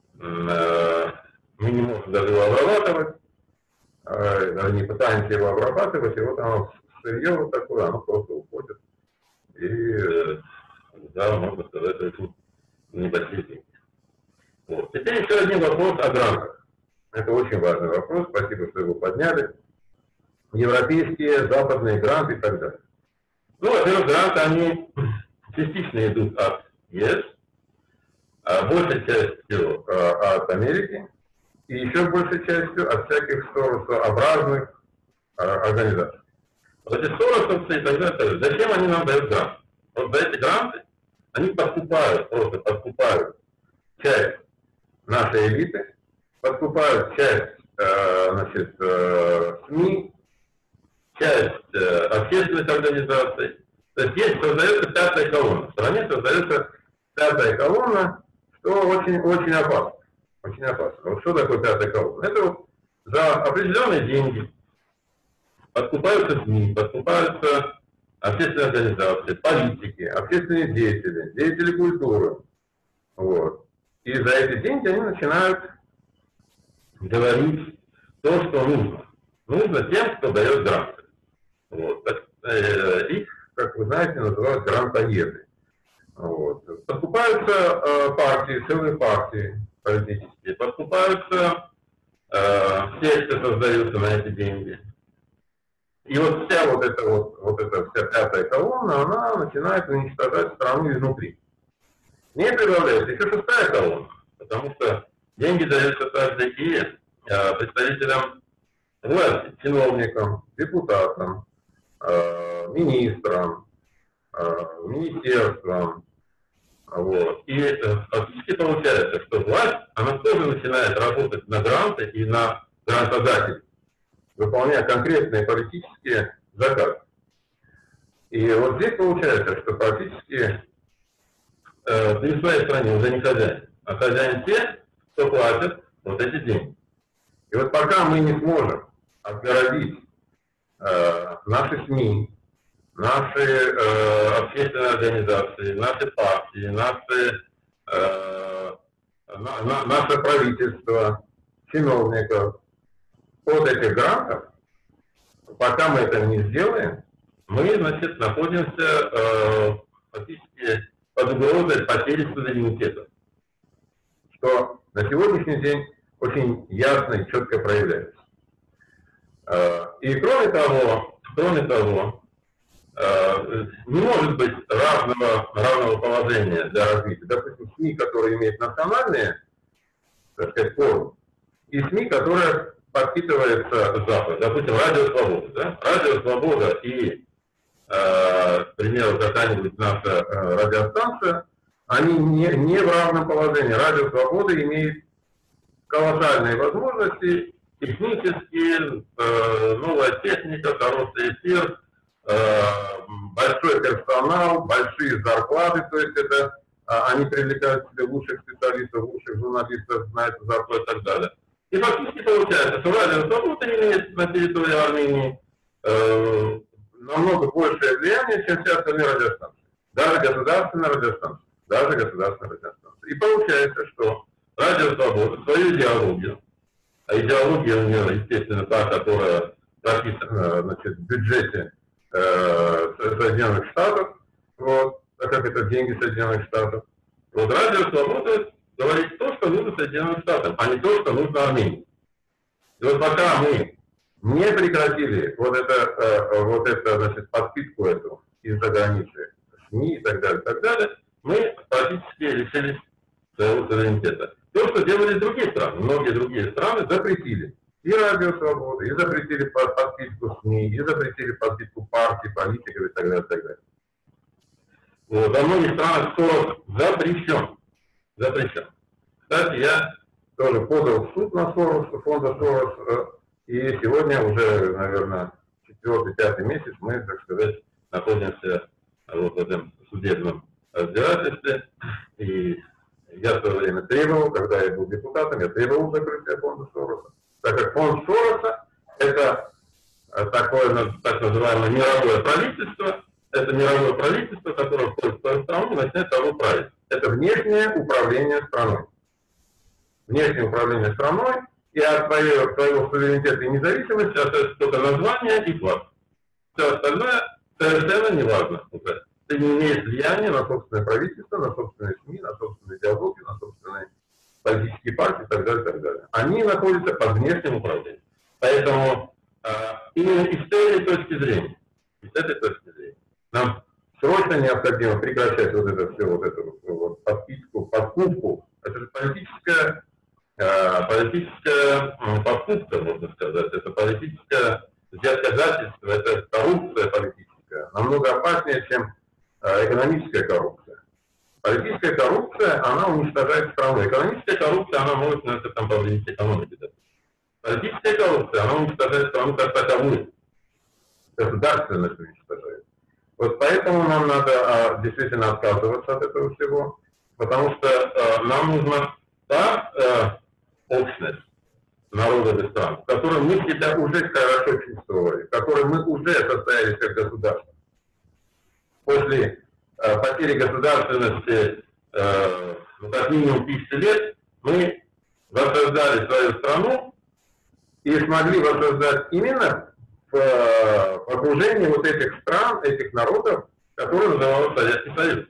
э, мы не можем даже его обрабатывать, э, даже не пытаемся его обрабатывать, и вот оно, сырье вот такое, оно просто уходит. И, э, да, можно сказать, это небольшие деньги. Вот. Теперь еще один вопрос о грантах. Это очень важный вопрос, спасибо, что его подняли. Европейские, западные гранты и так далее. Ну, во-первых, гранты, они частично идут от ЕС, а большей частью а, от Америки, и еще большей частью от всяких соросообразных а, организаций. Вот эти соросовцы и так далее, зачем они нам дают гранты? Вот за эти гранты они подкупают, просто подкупают часть нашей элиты, подкупают часть э, значит, э, СМИ, часть э, общественных организаций. То есть здесь создается пятая колонна. В стране создается пятая колонна, что очень, очень опасно. Очень опасно. Вот что такое пятая колонна? Это вот за определенные деньги подкупаются СМИ, подкупаются общественные организации, политики, общественные деятели, деятели культуры. Вот. И за эти деньги они начинают говорить то, что нужно. Нужно тем, кто дает гранты. Вот. Так, э, их, как вы знаете, называют грантоеды. Вот. Подкупаются э, партии, целые партии политические, подкупаются э, все, кто создаются на эти деньги. И вот вся вот эта вот, вот эта вся пятая колонна, она начинает уничтожать страну изнутри. Не прибавляется еще шестая колонна, потому что деньги даются также и э, представителям власти, чиновникам, депутатам, э, министрам, э, министерствам. Вот. И э, фактически получается, что власть, она тоже начинает работать на гранты и на грантодателей, выполняя конкретные политические заказы. И вот здесь получается, что практически э, ты в своей стране уже не хозяин, а хозяин те, кто платит вот эти деньги. И вот пока мы не сможем отгородить э, наши СМИ, наши э, общественные организации, наши партии, наши, э, на, на, наше правительство, чиновников от этих грантов, пока мы это не сделаем, мы, значит, находимся э, фактически под угрозой потери суверенитета, что на сегодняшний день очень ясно и четко проявляется. Э, и кроме того, кроме того, э, не может быть равного, равного положения для развития. Допустим, СМИ, которые имеют национальные, так сказать, формы, и СМИ, которые подпитываются Западом. Допустим, Радио Свобода. Да? Радио Свобода и, э, к примеру, какая-нибудь наша э, радиостанция, они не, не в равном положении. Радио Свобода имеет колоссальные возможности, технические, э, новая техника, хороший эфир, э, большой персонал, большие зарплаты, то есть это э, они привлекают к себе лучших специалистов, лучших журналистов на эту зарплату и так далее. И фактически получается, что Радио Свобода имеет на территории Армении э, намного большее влияние, чем все остальные радиостанции. Даже государственные радиостанции. Даже государственные радиостанции. И получается, что Радио Свобода свою идеологию, а идеология у нее, естественно, та, которая прописана, значит, в бюджете э, Соединенных Штатов, вот, так как это деньги Соединенных Штатов, вот Радио Свобода говорит то, что нужно Соединенным Штатам, а не то, что нужно Армении. И вот пока мы не прекратили вот это, э, вот это, значит, подпитку эту из-за границы, СМИ и так далее, и так далее, мы практически лишились своего суверенитета. То, что делали другие страны, многие другие страны запретили и Радио Свобода, и запретили подпитку СМИ, и запретили подпитку партий, политиков и так далее, и так далее. Вот. Во многих странах Сорос запрещен. Запрещен. Кстати, я тоже подал в суд на Сорос, фонда Сорос, и сегодня уже, наверное, четвертый-пятый месяц мы, так сказать, находимся вот в этом судебном разбирательстве. И я в свое время требовал, когда я был депутатом, я требовал закрытия фонда Сороса. Так как фонд Сороса – это такое, так называемое мировое правительство, это мировое правительство, которое входит в свою страну и начинает того править. Это внешнее управление страной. Внешнее управление страной, и от своего, своего суверенитета и независимости остается только название и флаг. Все остальное совершенно не важно. Это не имеет влияния на собственное правительство, на собственные СМИ, на собственную идеологию, на собственные политические партии и так далее, и так далее. Они находятся под внешним управлением. Поэтому э, именно и с этой точки зрения, и с этой точки зрения, нам срочно необходимо прекращать вот это все, вот эту вот подпитку, подкупку. Это же политическая, э, политическая подкупка, можно сказать. Это политическое взятодательство, это коррупция политическая. Намного опаснее, чем э, экономическая коррупция. Политическая коррупция, она уничтожает страну. Экономическая коррупция, она может на это там повредить экономике. Да. Политическая коррупция, она уничтожает страну как таковую. Государственность уничтожает. Вот поэтому нам надо а, действительно отказываться от этого всего, потому что а, нам нужна та а, общность народов и стран, в которой мы себя уже хорошо чувствовали, в которой мы уже состоялись как государство. После а, потери государственности а, ну, как минимум тысячи лет мы воссоздали свою страну и смогли воссоздать именно в окружении вот этих стран, этих народов, которые называют Советский Союз.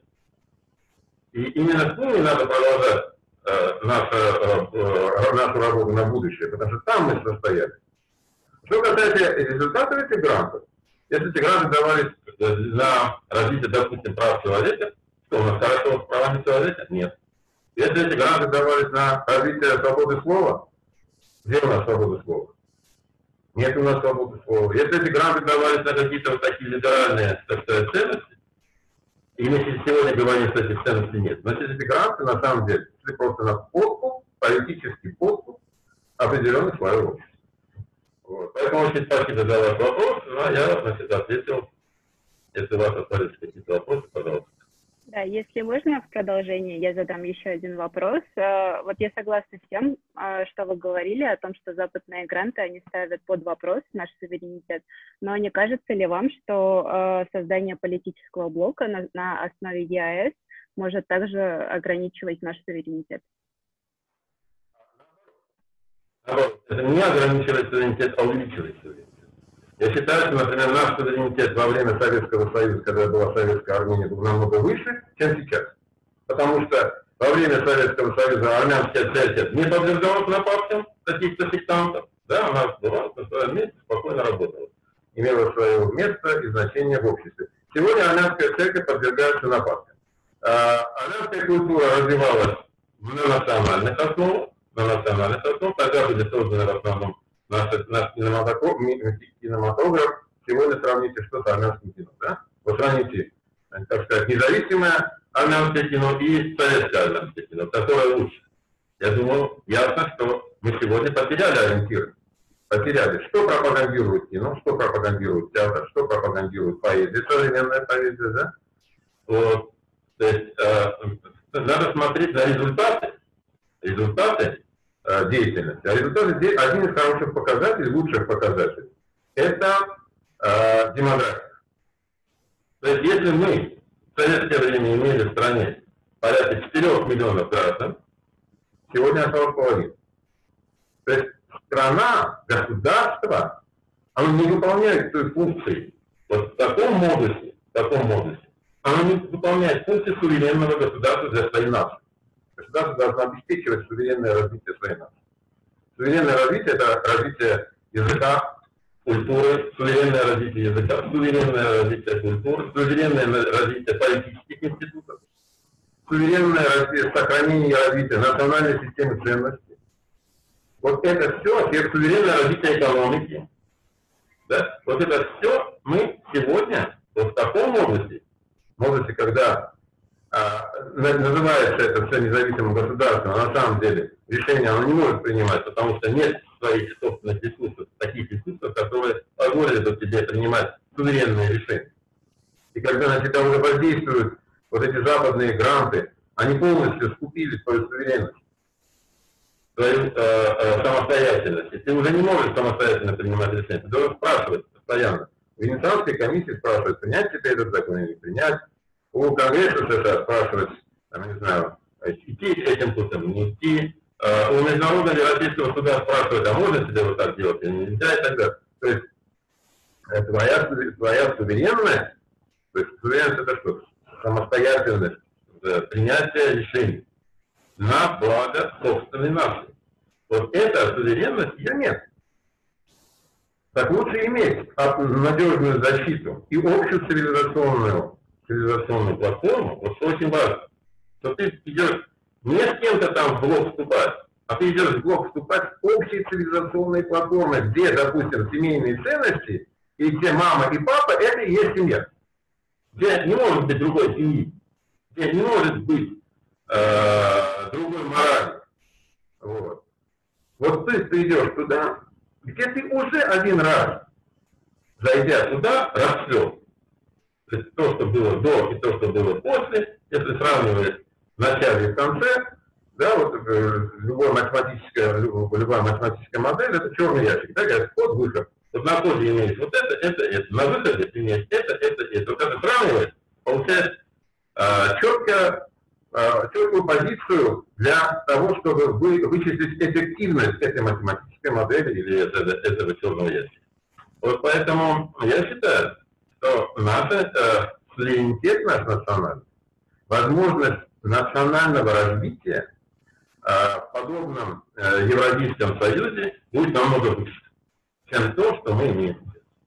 И именно с ними надо продолжать э, нашу, э, нашу работу на будущее, потому что там мы состоялись. Что касается результатов этих грантов, если эти гранты давались на развитие, допустим, прав человека, что у нас хорошо с правами человека? Нет. Если эти гранты давались на развитие свободы слова, где у нас свобода слова? Нет у нас свободы слова. Если эти гранты давались на какие-то вот такие либеральные, так сказать, ценности, и мы сегодня говорим, что этих ценностей нет, значит, эти гранты на самом деле шли просто на подкуп, политический подкуп определенных слоев общества. Вот. Поэтому очень спасибо за ваш вопрос, а я, значит, ответил. Если у вас остались какие-то вопросы, пожалуйста. Да, если можно, в продолжение я задам еще один вопрос. Э, Вот я согласна с тем, э, что вы говорили о том, что западные гранты, они ставят под вопрос наш суверенитет. Но не кажется ли вам, что э, создание политического блока на, на основе ЕАЭС может также ограничивать наш суверенитет? Это не ограничивает суверенитет, а увеличивает суверенитет. Я считаю, что, например, наш суверенитет во время Советского Союза, когда была Советская Армения, был намного выше, чем сейчас. Потому что во время Советского Союза армянский авторитет не подвергался нападкам каких-то сектантов. Да, она была на своем месте, спокойно работала. Имела свое место и значение в обществе. Сегодня армянская церковь подвергается нападкам. А, армянская культура развивалась на национальных основах, на национальных основах, тогда были созданы в основном Наш, наш кинематограф, кинематограф, сегодня сравните что с армянским кино, да? Вот сравните, так сказать, независимое армянское кино и советское армянское кино, которое лучше. Я думаю, ясно, что мы сегодня потеряли ориентиры. Потеряли, что пропагандирует кино, что пропагандирует театр, что пропагандирует поэзия, современная поэзия, да? Вот. То есть э, надо смотреть на результаты. Результаты деятельности. А результаты, один из хороших показателей, лучших показателей, это э, демография. То есть, если мы в советское время имели в стране порядка четырёх миллионов граждан, сегодня осталось половина. То есть, страна, государство, оно не выполняет той функции, вот в таком модусе, в таком модусе, оно не выполняет функции суверенного государства для своей нации. Государство должно обеспечивать суверенное развитие своей нации. Суверенное развитие – это развитие языка, культуры, суверенное развитие языка, суверенное развитие культуры, суверенное развитие политических институтов, суверенное развитие, сохранение и развитие национальной системы ценностей. Вот это все, и суверенное развитие экономики. Да? Вот это все мы сегодня, вот в таком области, модусе, когда а, называется это все независимым государством, а на самом деле решение оно не может принимать, потому что нет своих собственных ресурсов, таких ресурсов, которые позволят себе принимать суверенные решения. И когда на тебя уже воздействуют вот эти западные гранты, они полностью скупили свою суверенность, свою э, э, самостоятельность. И ты уже не можешь самостоятельно принимать решения, ты должен спрашивать постоянно. В Венецианской комиссии спрашивают, принять тебе этот закон или не принять. У Конгресса США спрашивать, там, не знаю, идти этим путем, не идти. Uh, у Международного европейского суда спрашивают, а можно себе вот так делать или нельзя и так далее. То есть твоя, твоя суверенность, то есть суверенность это что? Самостоятельность, принятие решений на благо собственной нации. Вот эта суверенность ее нет. Так лучше иметь надежную защиту и общую цивилизационную, цивилизационную платформу, вот что очень важно, что ты идешь не с кем-то там в блок вступать, а ты идешь в блок вступать с общей цивилизационной платформой, где, допустим, семейные ценности, и где мама и папа, это и есть семья. Где не может быть другой семьи, где не может быть э, другой морали. Вот. Вот ты, ты идешь туда, где ты уже один раз, зайдя туда, расцвел. То есть то, что было до, и то, что было после, если сравнивать в начале и в конце, да, вот э, любая математическая, любая математическая модель это черный ящик, да, говорят, вход, выход. Вот на входе имеешь вот это, это, это, на выходе имеешь это, это, это. Вот это сравниваешь, получается э, четко, э, четкую позицию для того, чтобы вы, вычислить эффективность этой математической модели или этого, этого черного ящика. Вот поэтому я считаю, что наш э, суверенитет наш национальный, возможность национального развития э, в подобном э, Евразийском союзе будет намного выше, чем то, что мы имеем.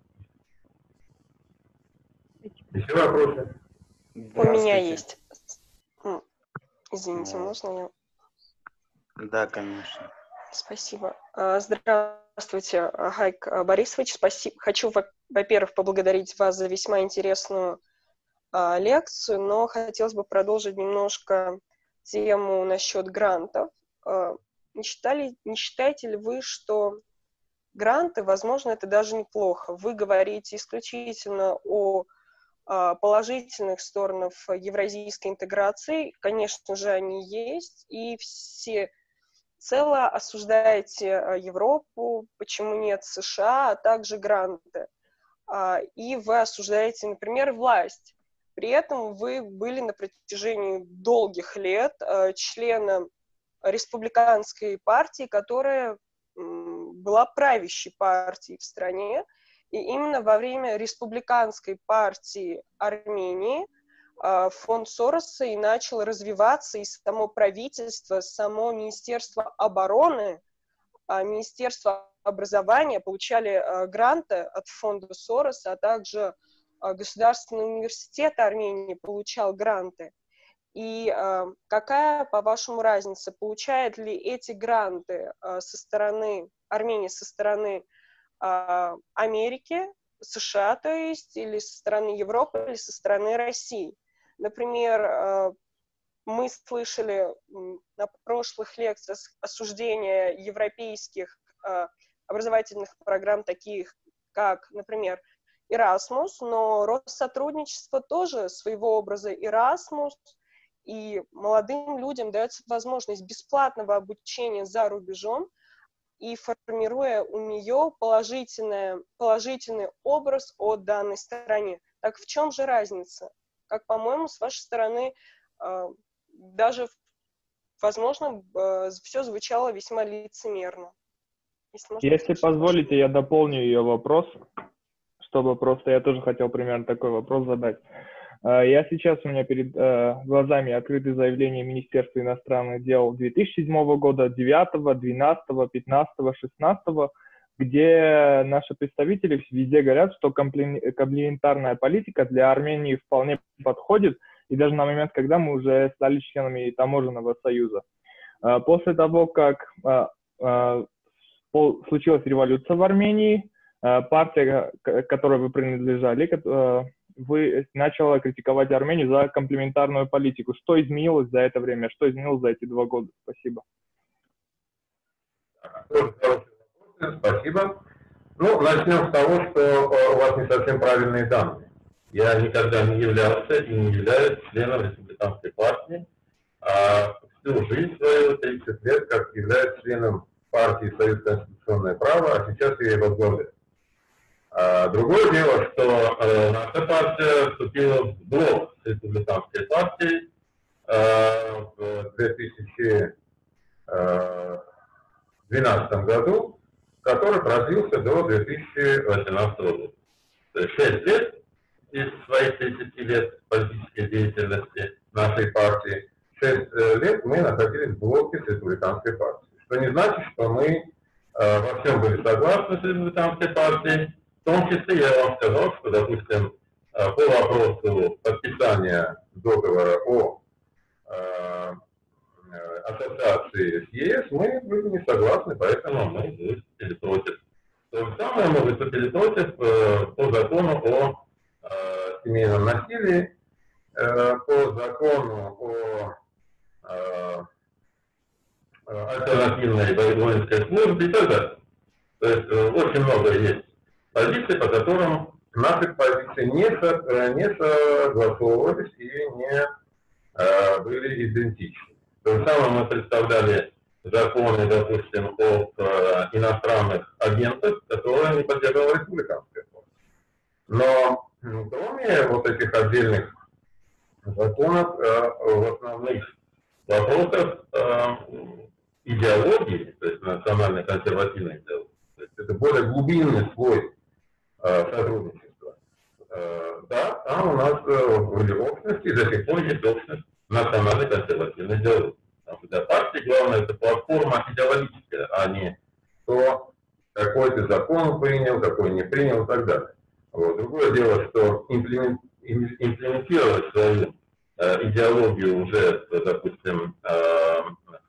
Еще вопросы? У меня есть. Извините, можно я? Да, конечно. Спасибо. Здравствуйте, Гайк Борисович. Спасибо. Хочу, во-первых, поблагодарить вас за весьма интересную а, лекцию, но хотелось бы продолжить немножко тему насчет грантов. А, не, считали, не считаете ли вы, что гранты, возможно, это даже неплохо? Вы говорите исключительно о положительных сторон евразийской интеграции. Конечно же, они есть, и все цело осуждаете Европу, почему нет США, а также гранты. И вы осуждаете, например, власть. При этом вы были на протяжении долгих лет членом республиканской партии, которая была правящей партией в стране. И именно во время республиканской партии Армении фонд Сороса и начал развиваться, и само правительство, само Министерство обороны, Министерство образования получали гранты от фонда Сороса, а также Государственный университет Армении получал гранты. И какая, по-вашему, разница, получает ли эти гранты со стороны Армении, со стороны Америки, США, то есть, или со стороны Европы, или со стороны России? Например, мы слышали на прошлых лекциях осуждения европейских образовательных программ, таких как, например, Erasmus, но Россотрудничество тоже своего образа Erasmus, и молодым людям дается возможность бесплатного обучения за рубежом, и формируя у нее положительный, положительный образ о данной стране. Так в чем же разница? Как, по-моему, с вашей стороны даже, возможно, все звучало весьма лицемерно. Если, Если позволите, я дополню ее вопрос, чтобы просто я тоже хотел примерно такой вопрос задать. Я сейчас, у меня перед глазами открыты заявления Министерства иностранных дел две тысячи седьмого года, две тысячи девятого, две тысячи двенадцатого, две тысячи пятнадцатого, две тысячи шестнадцатого, где наши представители везде говорят, что комплементарная политика для Армении вполне подходит, и даже на момент, когда мы уже стали членами таможенного союза. После того, как случилась революция в Армении, партия, к которой вы принадлежали, вы начала критиковать Армению за комплементарную политику. Что изменилось за это время? Что изменилось за эти два года? Спасибо. Спасибо. Ну, начнем с того, что у вас не совсем правильные данные. Я никогда не являлся и не являюсь членом республиканской партии, а всю жизнь свою, тридцать лет, как являюсь членом партии Союз Конституционное право, а сейчас я ее возглавляю. А другое дело, что э, наша партия вступила в блок с республиканской партией э, в две тысячи двенадцатом году, который продлился до две тысячи восемнадцатого года. То есть шесть лет из своих тридцати лет политической деятельности нашей партии, шесть лет мы находились в блоке с республиканской партией. Что не значит, что мы э, во всем были согласны с республиканской партией. В том числе я вам сказал, что, допустим, по вопросу подписания договора о э, ассоциации с ЕС мы были не согласны, поэтому мы выступили против. То же самое мы выступили против э, по закону о э, семейном насилии, э, по закону о э, альтернативной воинской службе и так далее. То есть э, очень много есть позиций, по которым наши позиции не, со, не согласовывались и не э, были идентичны. То же самое мы представляли законы, допустим, об э, иностранных агентах, которые не поддерживала республиканская партия. Но ну, кроме вот этих отдельных законов, э, в основных вопросах э, идеологии, то есть национальной консервативной идеологии, то есть это более глубинный слой сотрудничества. Да, там у нас были общности, и до сих пор есть общность национальной консервативной идеологии. Потому что для партии главное это платформа идеологическая, а не то, какой ты закон принял, какой не принял и так далее. Вот. Другое дело, что имплементировать свою э, идеологию уже, допустим, э,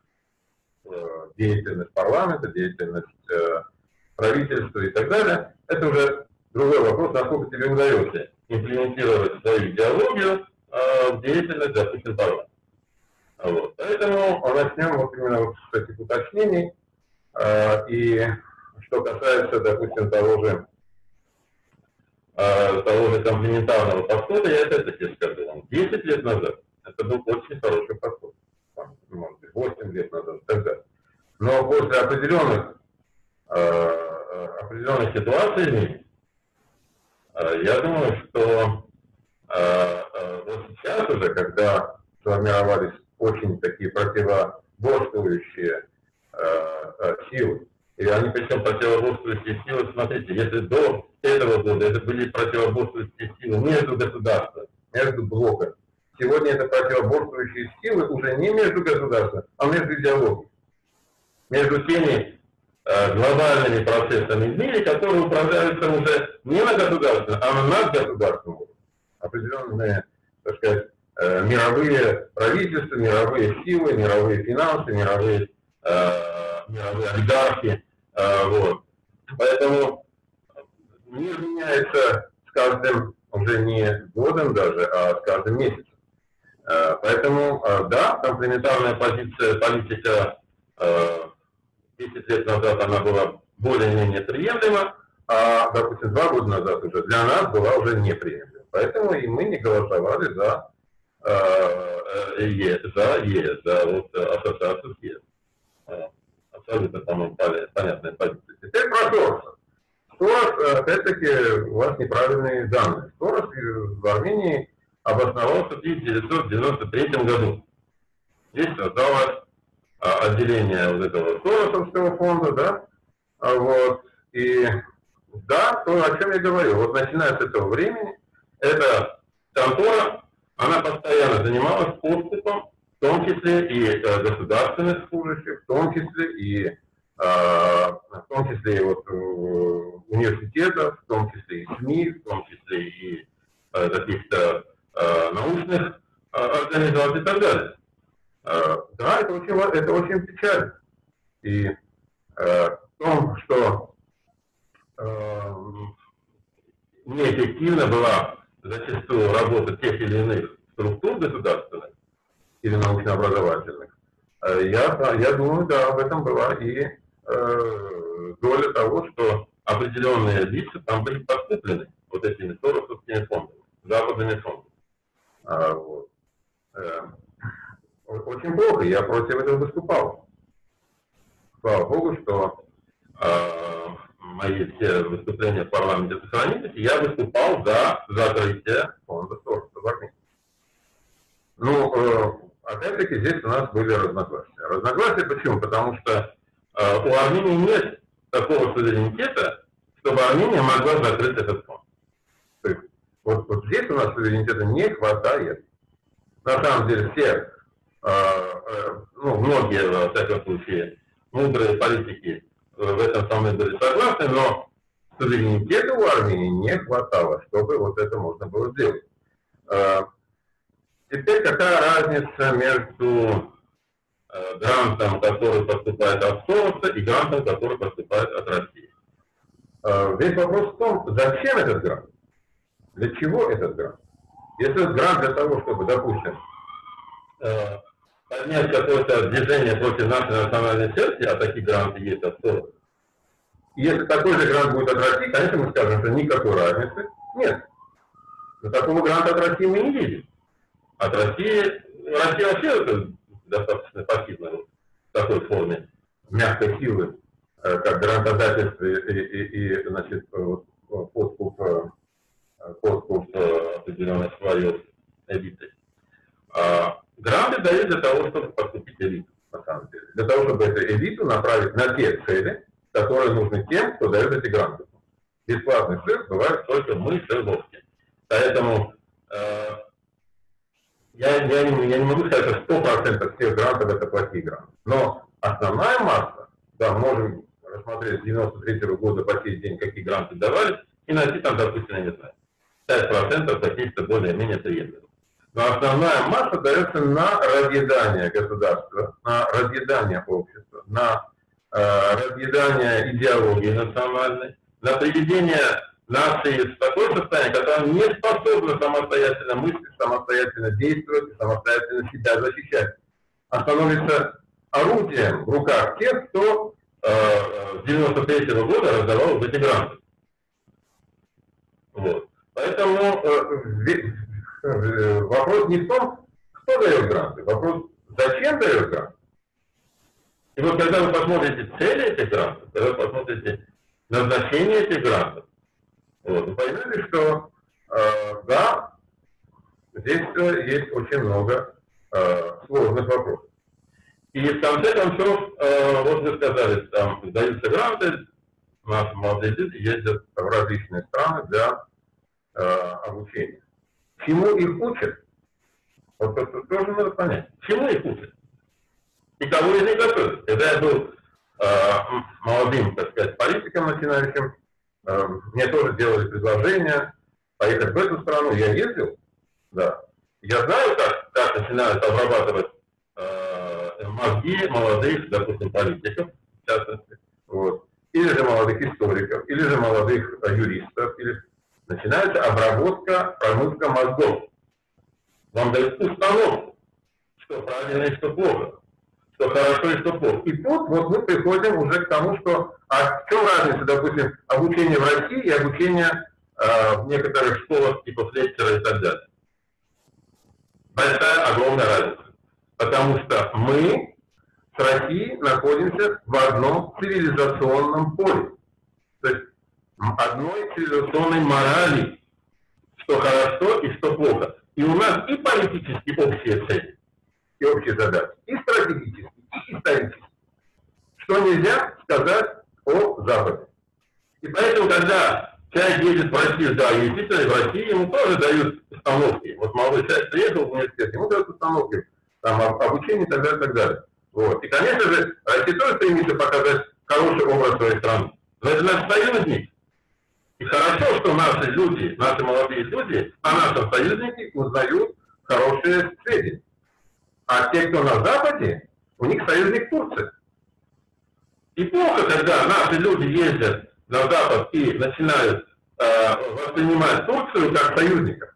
деятельность парламента, деятельность э, правительства и так далее, это уже другой вопрос, насколько тебе удается имплементировать свою идеологию э, в деятельность, допустим, парламента. Вот. Поэтому начнем вот именно вот с этих уточнений. Э, и что касается, допустим, того же э, того же комплементарного подхода, я опять-таки скажу, десять лет назад это был очень хороший подход, может быть, восемь лет назад и так далее. Но после определенных, э, определенных ситуаций в мире, э, я думаю, что э, э, вот сейчас уже, когда сформировались очень такие противоборствующие э, э, силы, и они причем противоборствующие силы, смотрите, если до этого года это были противоборствующие силы между государствами, между блоками, сегодня это противоборствующие силы уже не между государствами, а между идеологиями. Между теми э, глобальными процессами в мире, которые управляются уже не на государственном, а на надгосударственном уровне. Определенные, так сказать, э, мировые правительства, мировые силы, мировые финансы, мировые, э, мировые олигархи. Э, вот. Поэтому мир меняется с каждым уже не годом даже, а с каждым месяцем. Э, поэтому, э, да, комплементарная позиция, политика э, десять лет назад она была более-менее приемлема, а, допустим, два года назад уже для нас была уже неприемлема. Поэтому и мы не голосовали за э, ЕС, за ЕС, за вот, ассоциацию с ЕС. Абсолютно, по-моему, понятная позиция. Теперь про Сороса. Сорос, опять-таки, у вас неправильные данные. Сорос в Армении обосновался в тысяча девятьсот девяносто третьем году. Здесь создалось отделение вот этого Соросовского фонда, да, вот, и да, то, о чем я говорю, вот начиная с этого времени, эта контора, она постоянно занималась подкупом, в том числе и э, государственных служащих, в том числе и, э, в том числе и вот, э, университетов, в том числе и СМИ, в том числе и э, каких-то э, научных э, организаций и так далее. Uh, да, это очень, это очень печально. И uh, в том, что uh, неэффективна была зачастую работа тех или иных структур государственных или научно-образовательных, uh, я, я думаю, да, в этом была и uh, доля того, что определенные лица там были подкуплены вот этими соросовскими фондами, западными фондами. Uh, вот. uh, Очень плохо, я против этого выступал. Слава Богу, что э, мои все выступления в парламенте сохранились, и я выступал за закрытие фонда Сороса в Армении. Ну, э, опять-таки, здесь у нас были разногласия. Разногласия почему? Потому что э, у Армении нет такого суверенитета, чтобы Армения могла закрыть этот фонд. То есть, вот, вот здесь у нас суверенитета не хватает. На самом деле, все ну, многие, во всяком случае, мудрые политики в этом со мной были согласны, но суверенитета у Армении не хватало, чтобы вот это можно было сделать. Теперь какая разница между грантом, который поступает от Сороса, и грантом, который поступает от России? Весь вопрос в том, зачем этот грант? Для чего этот грант? Если этот грант для того, чтобы, допустим, поднять какое-то движение против нашей национальной церкви, а такие гранты есть от Сороса. И если такой же грант будет от России, конечно, мы скажем, что никакой разницы нет. Но такого гранта от России мы не видим. От России, Россия вообще это достаточно пассивна в такой форме мягкой силы, как грантодательство и, и, и значит, подкуп, подкуп определенных слоев элиты. Гранты дают для того, чтобы подкупить элиту, на самом деле. Для того, чтобы эту элиту направить на те цели, которые нужны тем, кто дает эти гранты. Бесплатный сыр бывает только мы, сыровки. Поэтому э, я, я, не, я не могу сказать, что сто процентов всех грантов это плохие гранты. Но основная масса, да, можем рассмотреть с девяносто третьего года по сей день, какие гранты давались, и найти там, допустим, я не знаю, пять процентов каких-то более-менее приемлемых. Но основная масса дается на разъедание государства, на разъедание общества, на э, разъедание идеологии национальной, на приведение нации в такое состояние, которое не способно самостоятельно мыслить, самостоятельно действовать, самостоятельно себя защищать, а становится орудием в руках тех, кто э, с девяносто третьего года раздавал эти гранты. Вот. Поэтому э, э, вопрос не в том, кто дает гранты, вопрос, зачем дает гранты. И вот когда вы посмотрите цели этих грантов, когда вы посмотрите назначение этих грантов, вот, вы поймете, что э, да, здесь э, есть очень много э, сложных вопросов. И в конце концов, э, вот вы сказали, там даются гранты, наши молодые люди ездят в различные страны для э, обучения. Чему их учат? Вот это тоже надо понять. Чему их учат? И кого из них готовят? Когда я был э, молодым, так сказать, политиком начинающим, э, мне тоже делали предложение поехать в эту страну. Я ездил, да. Я знаю, как, как начинают обрабатывать э, мозги молодых, допустим, политиков, в частности, вот. Или же молодых историков, или же молодых э, юристов, или начинается обработка, промывка мозгов. Вам дают установку, что правильно и что плохо, что хорошо и что плохо. И тут вот мы приходим уже к тому, что а в чем разница, допустим, обучения в России и обучения э, в некоторых школах типа Флетчера и так далее. Большая, огромная разница. Потому что мы с Россией находимся в одном цивилизационном поле. То есть одной цивилизационной морали, что хорошо и что плохо. И у нас и политически общие цели, и общие задачи, и стратегические, и исторические. Что нельзя сказать о Западе. И поэтому, когда человек едет в Россию, да, и действительно в России ему тоже дают установки. Вот молодой человек приехал в университет, ему дают установки, там, обучение и так далее, и так далее. Вот. И, конечно же, Россия тоже стремится показать хороший образ своей страны. Но это наш союзник. И хорошо, что наши люди, наши молодые люди, о нашем союзнике узнают хорошие сведения. А те, кто на Западе, у них союзник Турция. И плохо, когда наши люди ездят на Запад и начинают э, воспринимать Турцию как союзника.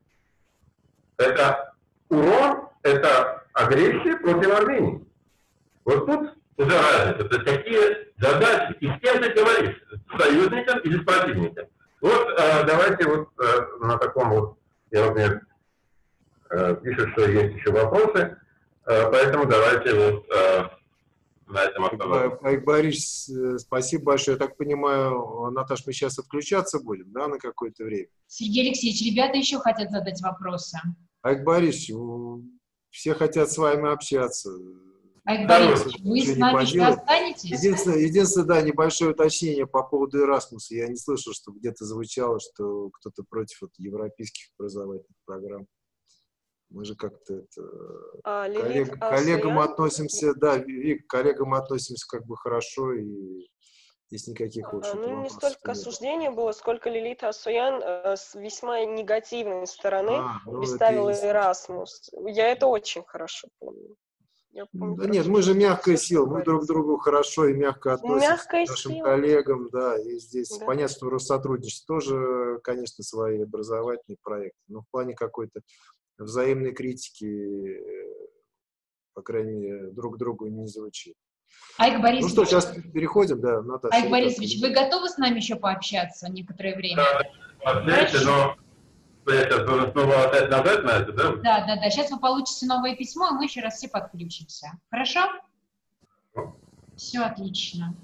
Это урон, это агрессия против Армении. Вот тут уже разница. То есть какие задачи, и с кем ты говоришь, с союзником или с противником. Вот э, давайте вот э, на таком вот, я вот мне э, пишу, что есть еще вопросы, э, поэтому давайте вот э, на этом остановимся. Айк Борис, спасибо большое. Я так понимаю, Наташ, мы сейчас отключаться будем, да, на какое-то время? Сергей Алексеевич, ребята еще хотят задать вопросы. Айк Борис, все хотят с вами общаться. Айк Борисович, вы с нами еще останетесь? Единственное, единственное, да, небольшое уточнение по поводу Erasmus. Я не слышал, что где-то звучало, что кто-то против вот, европейских образовательных программ. Мы же как-то это, а, коллег, коллегам относимся, да, Вик, коллегам относимся как бы хорошо, и здесь никаких вот, а, Ну, не столько осуждения было, сколько Лилита Асуян э, с весьма негативной стороны а, ну, представила Erasmus. Я это очень хорошо помню. Я помню, да нет, мы же мягкая сила, мы друг к другу хорошо и мягко относимся Мягкая к нашим сила. коллегам, да, и здесь да. Понятно, что Россотрудничество тоже, конечно, свои образовательные проекты, но в плане какой-то взаимной критики, по крайней мере, друг к другу не звучит. Айк Борисович, ну что, сейчас переходим, да, Наташа. Айк Борисович, вы готовы с нами еще пообщаться некоторое время? Да, но это снова опять назад на это, да? Да, да, да. Сейчас вы получите новое письмо, и мы еще раз все подключимся. Хорошо? Ну. Все отлично.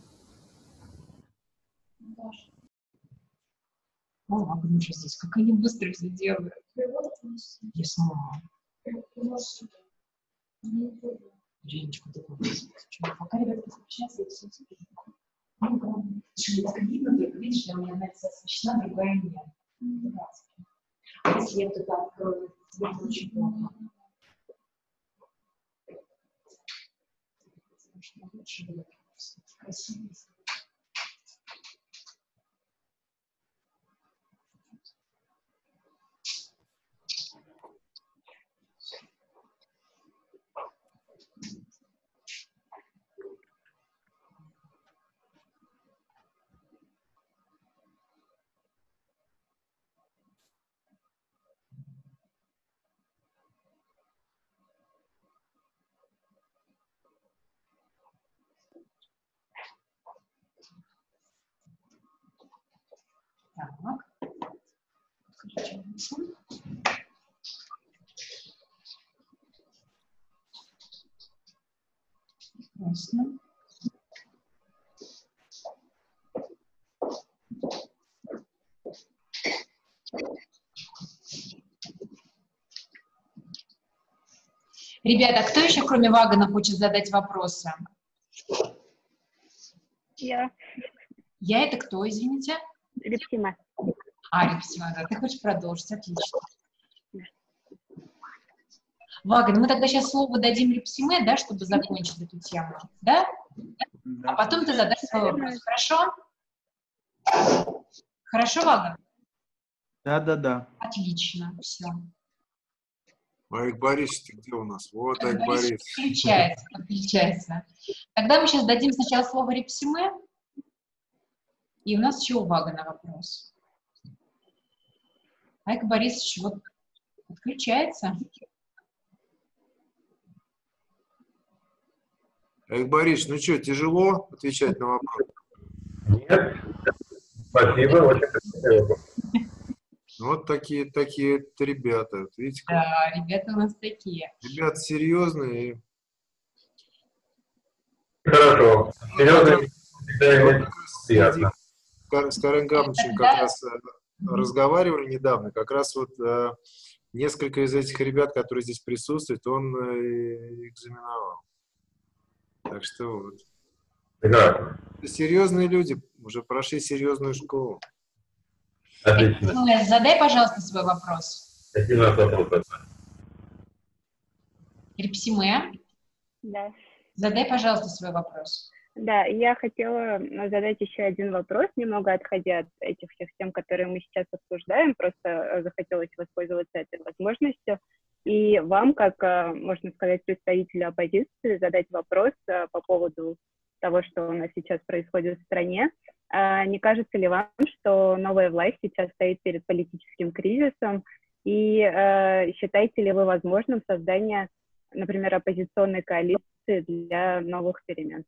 О, Агнуша здесь, как они быстро все делают. Я сама. Женечка, ты пока ребята подключаются, я все теперь. Что, так видно, только видишь, что у меня одна освещена, другая нет. А если я вот это открою, это очень плохо. Лучше было красиво. границу. Ясно. Ребята, кто еще, кроме Вагана, хочет задать вопросы? Я. Я это кто, извините? Репсима. А, Репсима, да. Ты хочешь продолжить? Отлично. Ваган, мы тогда сейчас слово дадим Репсиме, да, чтобы закончить эту тему, да? Да, А потом ты задашь свой вопрос. Хорошо? Хорошо, Ваган? да, да, да. Отлично, все. Айк Борисович, ты где у нас? Вот Айк Борис Борисович. подключается, подключается. Тогда мы сейчас дадим сначала слово Репсиме, и у нас еще у Вагана вопрос. Айк Борисович вот подключается. Айк Борисович, ну что, тяжело отвечать на вопрос? Нет, спасибо, очень красиво. Вот такие, такие вот ребята. Вот видите, как? Да, ребята у нас такие. Ребята серьезные. Хорошо. Серьезно, всегда приятно. С Карен Гамовичем как раз разговаривали недавно. Как раз вот э, несколько из этих ребят, которые здесь присутствуют, он э, экзаменовал. Так что вот. Прекрасно. Серьезные люди, уже прошли серьезную школу. Отлично. Задай, пожалуйста, свой вопрос. Какие у нас вопросы? Репсиме, Да. задай, пожалуйста, свой вопрос. Да, я хотела задать еще один вопрос, немного отходя от этих всех тем, которые мы сейчас обсуждаем, просто захотелось воспользоваться этой возможностью. И вам, как, можно сказать, представителю оппозиции, задать вопрос по поводу того, что у нас сейчас происходит в стране. Не кажется ли вам, что новая власть сейчас стоит перед политическим кризисом? И считаете ли вы возможным создание, например, оппозиционной коалиции для новых перемен?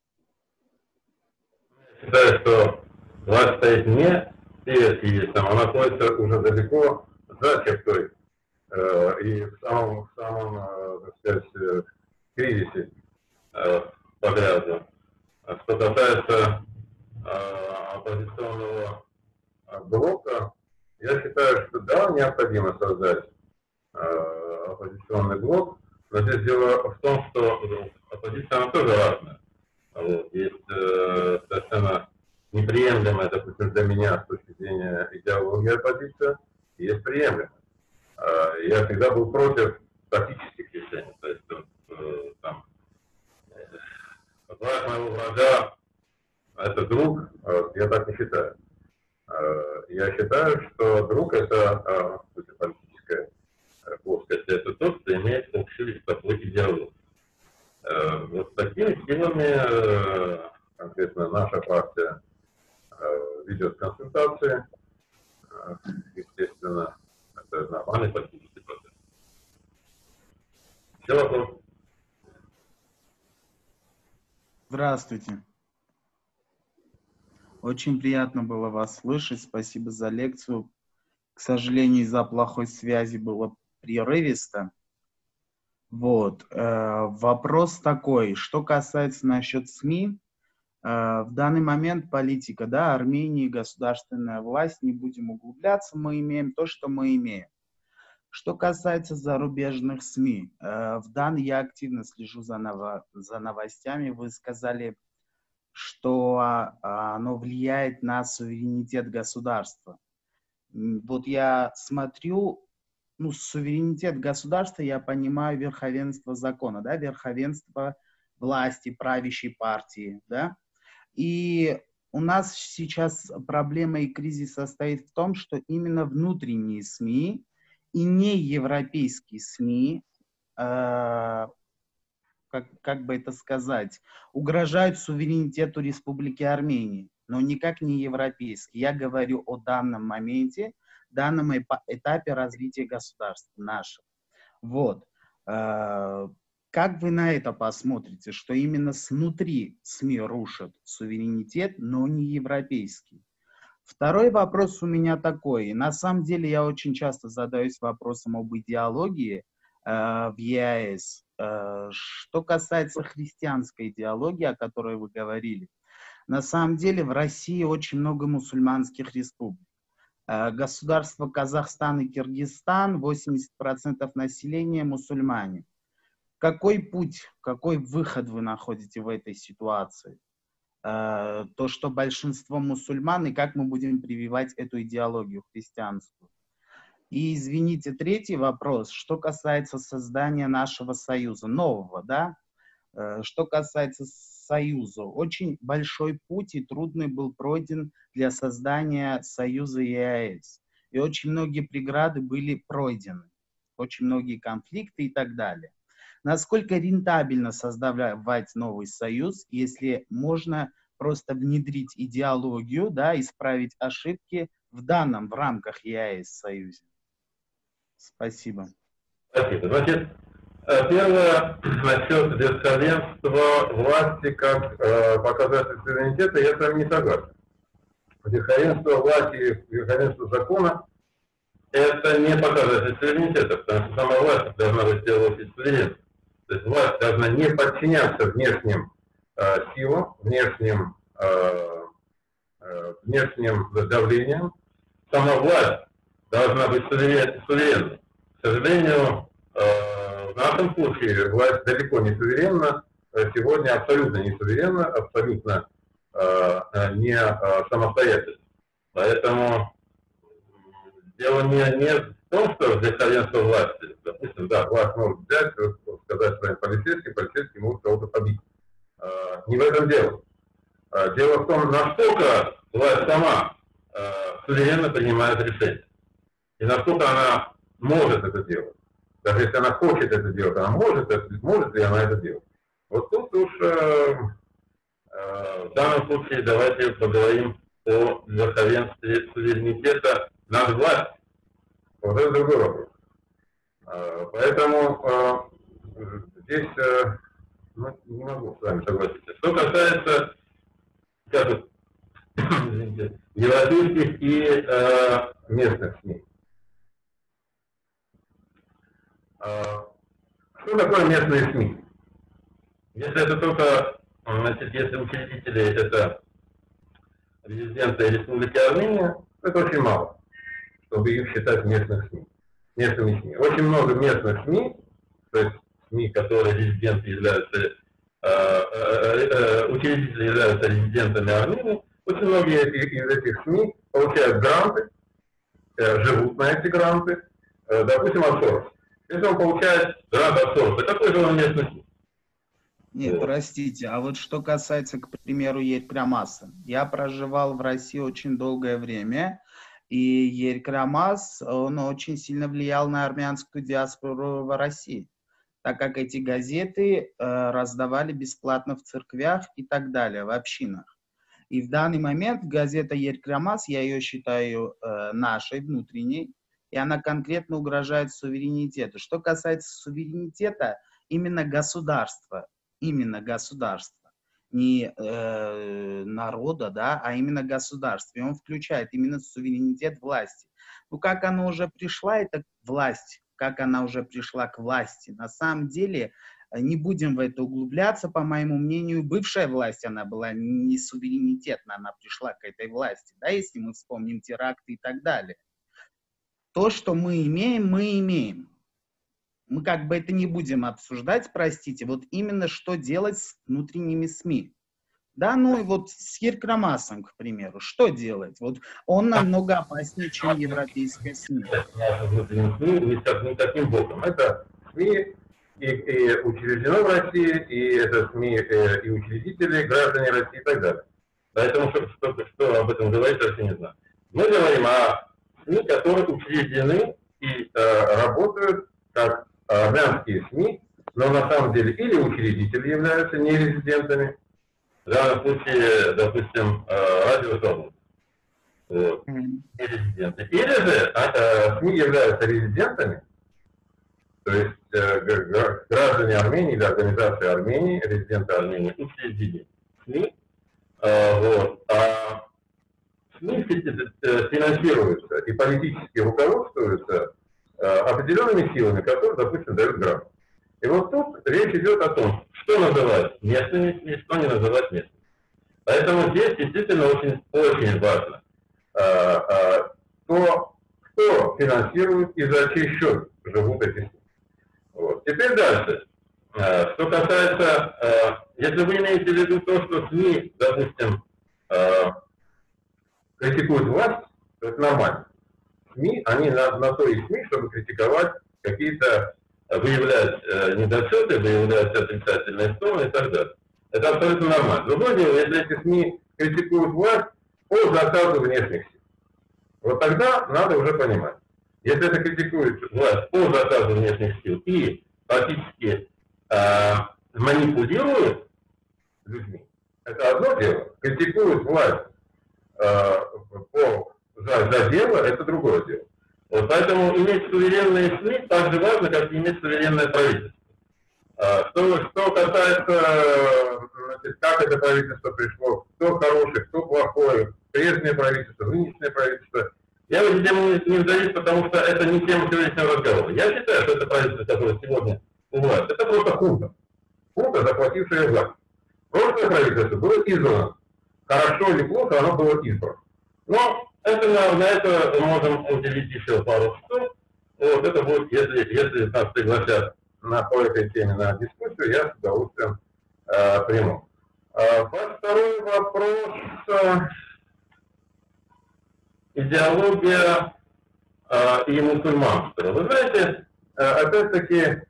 Я считаю, что власть стоит не перед кризисом, она находится уже далеко за чертой э, и в самом, в самом э, так сказать, кризисе э, погрязла. Что касается э, оппозиционного блока, я считаю, что да, необходимо создать э, оппозиционный блок, но здесь дело в том, что оппозиция, она тоже разная. Вот. Есть э, совершенно неприемлемая, допустим, для меня с точки зрения идеологии оппозиция, есть приемлемая. Э, я всегда был против тактических решений, то есть э, там, э, враг моего врага — это друг, э, я так не считаю. Э, я считаю, что друг — это э, политическая плоскость, это тот, кто имеет общую с тобой идеологию. Вот такими силами конкретно наша партия ведет консультации. Естественно, это нормальный политический процесс. Еще вопрос? Здравствуйте. Очень приятно было вас слышать. Спасибо за лекцию. К сожалению, из-за плохой связи было прерывисто. Вот. Э, вопрос такой, что касается насчет СМИ, э, в данный момент политика, да, Армении, государственная власть, не будем углубляться, мы имеем то, что мы имеем. Что касается зарубежных СМИ, э, в данный я активно слежу за, ново, за новостями, вы сказали, что э, оно влияет на суверенитет государства. Вот я смотрю, ну, суверенитет государства, я понимаю верховенство закона, да, верховенство власти, правящей партии, да. И у нас сейчас проблема и кризис состоит в том, что именно внутренние СМИ и не европейские СМИ, э, как, как бы это сказать, угрожают суверенитету Республики Армения, но никак не европейские. Я говорю о данном моменте, данном этапе развития государства нашего. Вот. Как вы на это посмотрите, что именно снутри СМИ рушат суверенитет, но не европейский? Второй вопрос у меня такой. На самом деле я очень часто задаюсь вопросом об идеологии э, в ЕАЭС. Э, что касается христианской идеологии, о которой вы говорили, на самом деле в России очень много мусульманских республик. Э, государства Казахстан и Киргизстан, восемьдесят процентов населения мусульмане. Какой путь, какой выход вы находите в этой ситуации? То, что большинство мусульман, и как мы будем прививать эту идеологию христианскую. И, извините, третий вопрос, что касается создания нашего союза, нового, да? Что касается союза, очень большой путь и трудный был пройден для создания союза ЕАЭС. И очень многие преграды были пройдены, очень многие конфликты и так далее. Насколько рентабельно создавать новый союз, если можно просто внедрить идеологию, да, исправить ошибки в данном, в рамках ЕАЭС союзе? Спасибо. Спасибо. Значит, первое, насчет верховенства власти как э, показатель суверенитета, я с вами не согласен. Верховенство власти, верховенство закона – это не показатель суверенитета, потому что сама власть должна быть в первую очередь суверенной. То есть власть должна не подчиняться внешним э, силам, внешним, э, э, внешним давлениям. Сама власть должна быть суверен, суверенной. К сожалению, э, в нашем случае власть далеко не суверенна, сегодня абсолютно не суверенна, абсолютно э, не э, самостоятельна. Поэтому дело не, не в том, что верховенство власти, допустим, да, власть может взять, сказать своим полицейским, полицейский может кого-то побить. Э, не в этом дело. Э, дело в том, насколько власть сама э, суверенно принимает решения. И насколько она может это делать. Даже если она хочет это делать, она может, это, может ли она это делать. Вот тут уж э, э, в данном случае давайте поговорим о верховенстве суверенитета над властью. Вот это другой вопрос. Э, поэтому э, здесь э, ну, не могу с вами согласиться. Что касается сейчас, извините, европейских и э, местных СМИ. Что такое местные СМИ? Если это только, значит, если учредители это резиденты Республики Армения, это очень мало, чтобы их считать местных СМИ, местными СМИ. Очень много местных СМИ, то есть СМИ, которые резиденты являются, э, э, э, учредители являются резидентами Армении, очень многие из этих СМИ получают гранты, э, живут на эти гранты, э, допустим, от Сороса. Если он получает грант от Сороса, какой же он местный СМИ? Нет, простите, а вот что касается, к примеру, Еркрамаса. Я проживал в России очень долгое время, и Еркрамас, он очень сильно влиял на армянскую диаспору в России, так как эти газеты э, раздавали бесплатно в церквях и так далее, в общинах. И в данный момент газета Еркрамас, я ее считаю э, нашей, внутренней, и она конкретно угрожает суверенитету. Что касается суверенитета, именно государства, именно государства, не э, народа, да, а именно государства. И он включает именно суверенитет власти. Ну, как она уже пришла, это власть, как она уже пришла к власти. На самом деле, не будем в это углубляться, по моему мнению, бывшая власть, она была не суверенитетна, она пришла к этой власти, да, если мы вспомним теракты и так далее. То, что мы имеем, мы имеем. Мы как бы это не будем обсуждать, простите, вот именно что делать с внутренними СМИ. Да, ну и вот с Еркрамасом, к примеру, что делать? Вот он намного опаснее, чем европейская СМИ. Не таким боком. Это СМИ и, и учреждено в России, и это СМИ и, и учредители, граждане России и так далее. Поэтому что, что, что об этом говорить, вообще не знаю. Мы говорим о СМИ, которые учреждены и э, работают как армянские СМИ, но на самом деле или учредители являются нерезидентами, в данном случае, допустим, э, Радио Свобода, вот, нерезиденты, или же э, СМИ являются резидентами, то есть э, граждане Армении или организации Армении, резиденты Армении, учредили СМИ, э, вот, а СМИ финансируются и политически руководствуются определенными силами, которые, допустим, дают грант. И вот тут речь идет о том, что называть местными СМИ, что не называть местными. Поэтому здесь действительно очень, очень важно то, кто финансирует и за чей счет живут эти СМИ. Вот. Теперь дальше. Что касается, если вы имеете в виду то, что СМИ, допустим, критикуют власть, то это нормально. СМИ, они на, на то и СМИ, чтобы критиковать какие-то, выявлять недочеты, выявлять отрицательные стороны и так далее. Это абсолютно нормально. Другое дело, если эти СМИ критикуют власть по заказу внешних сил. Вот тогда надо уже понимать. Если это критикует власть по заказу внешних сил и фактически э, манипулирует людьми, это одно дело. Критикует власть э, по, за, за дело, это другое дело. Вот поэтому иметь суверенные СМИ так же важно, как и иметь суверенное правительство. Э, что, что касается, значит, как это правительство пришло, кто хороший, кто плохой, прежнее правительство, нынешнее правительство, я в эти темы не вдаюсь, потому что это не тема сегодняшнего разговора. Я считаю, что это правительство, которое сегодня у власти, это просто хунта. Хунта, захватившая власть. Прошлое правительство было избрано. Хорошо или плохо, оно было избрано. Но это, на, на это можем уделить еще пару часов. Вот это будет, если, если нас пригласят на, по этой теме на дискуссию, я с удовольствием э, приму. А, второй вопрос. Идеология э, и мусульманство. Вы знаете, э, опять-таки, э,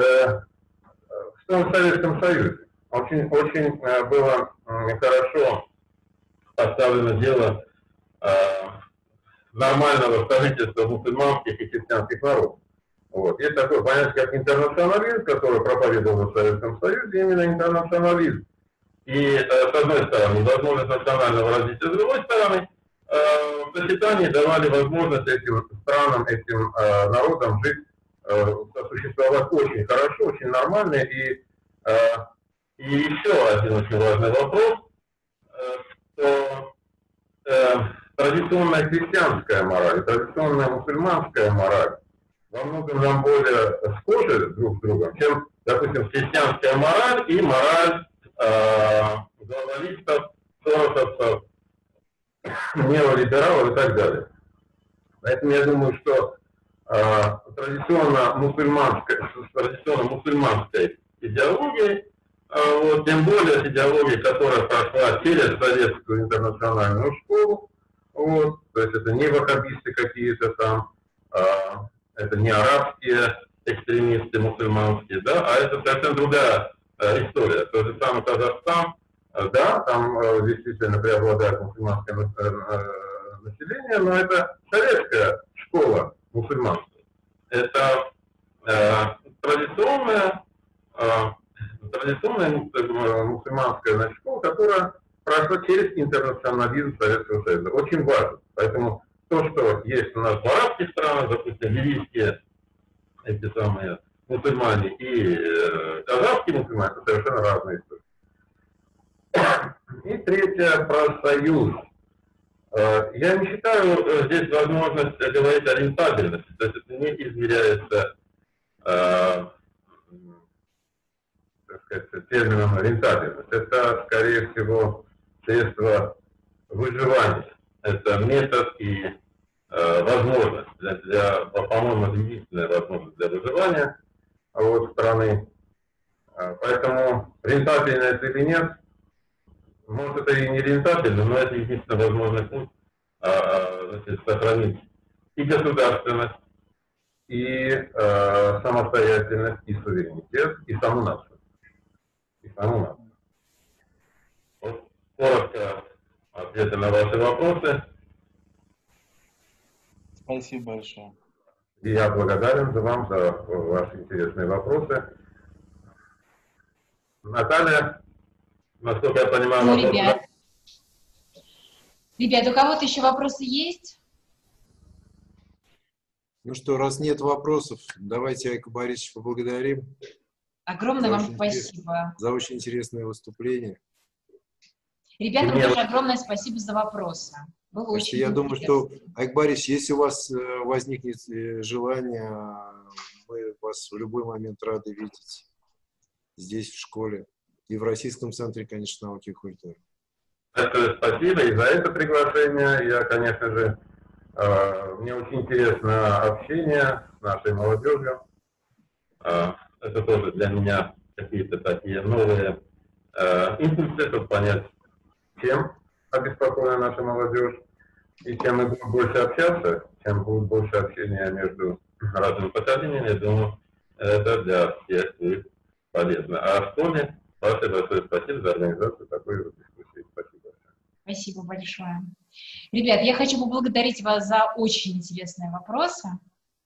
в том Советском Союзе очень, очень э, было э, хорошо поставлено дело э, нормального сожительства мусульманских и христианских народов. Вот. Есть такое понятие, как интернационализм, который проповедовал в Советском Союзе, именно интернационализм. И э, с одной стороны, возможность национального развития, с другой стороны, в сочетании давали возможность этим странам, этим э, народам жить, э, существовать очень хорошо, очень нормально. И, э, и еще один очень важный вопрос, э, что э, традиционная христианская мораль, традиционная мусульманская мораль во многом нам более схожи друг с другом, чем, допустим, христианская мораль и мораль э, глобалистов, соросовцев, неолибералов и так далее. Поэтому я думаю, что э, традиционно мусульманская, традиционно мусульманской идеологией, э, вот, тем более с идеологией, которая прошла через советскую интернациональную школу, вот, то есть это не ваххабисты какие-то там, э, это не арабские экстремисты мусульманские, да, а это совершенно другая э, история. Тот же самый Казахстан, да, там э, действительно преобладает мусульманское э, население, но это советская школа мусульманства. Это э, традиционная, э, традиционная мусульманская значит, школа, которая прошла через интернационализм Советского Союза. Очень важно. Поэтому то, что есть у нас в арабских странах, допустим, ливийские эти самые мусульмане и э, казахские мусульмане, это совершенно разные истории. И третье, про союз. Я не считаю здесь возможность говорить о рентабельности, то есть это не измеряется э, так сказать, термином рентабельность. Это, скорее всего, средство выживания. Это метод и э, возможность, для, для, по-моему, единственная возможность для выживания вот, страны. Поэтому рентабельно это или нет, может, это и не рентабельно, но это единственный возможный путь а, а, значит, сохранить и государственность, и а, самостоятельность, и суверенитет, и саму нацию. И саму нацию. Вот, коротко ответы на ваши вопросы. Спасибо большое. И я благодарен за вам за ваши интересные вопросы. Наталья? Насколько я понимаю, ну, вопрос... ребят, ребят, у кого-то еще вопросы есть? Ну что, раз нет вопросов, давайте Айка Борисовича поблагодарим. Огромное вам спасибо. За очень интересное выступление. Ребятам тоже огромное спасибо за вопросы. Было Так очень что я думаю, что, интересно. Айк Борисович, если у вас э, возникнет э, желание, мы вас в любой момент рады видеть здесь, в школе, и в Российском центре, конечно, науки и культуры. Большое спасибо и за это приглашение. Я, конечно же, э, мне очень интересно общение с нашей молодежью. Э, это тоже для меня какие-то такие новые э, импульсы, чтобы понять, чем обеспокоена наша молодежь. И чем мы будем больше общаться, чем будет больше общения между разными поколениями, я думаю, это для всех будет полезно. А школе ваше большое спасибо за организацию такой дискуссии. Спасибо. Спасибо большое. Ребят, я хочу поблагодарить вас за очень интересные вопросы.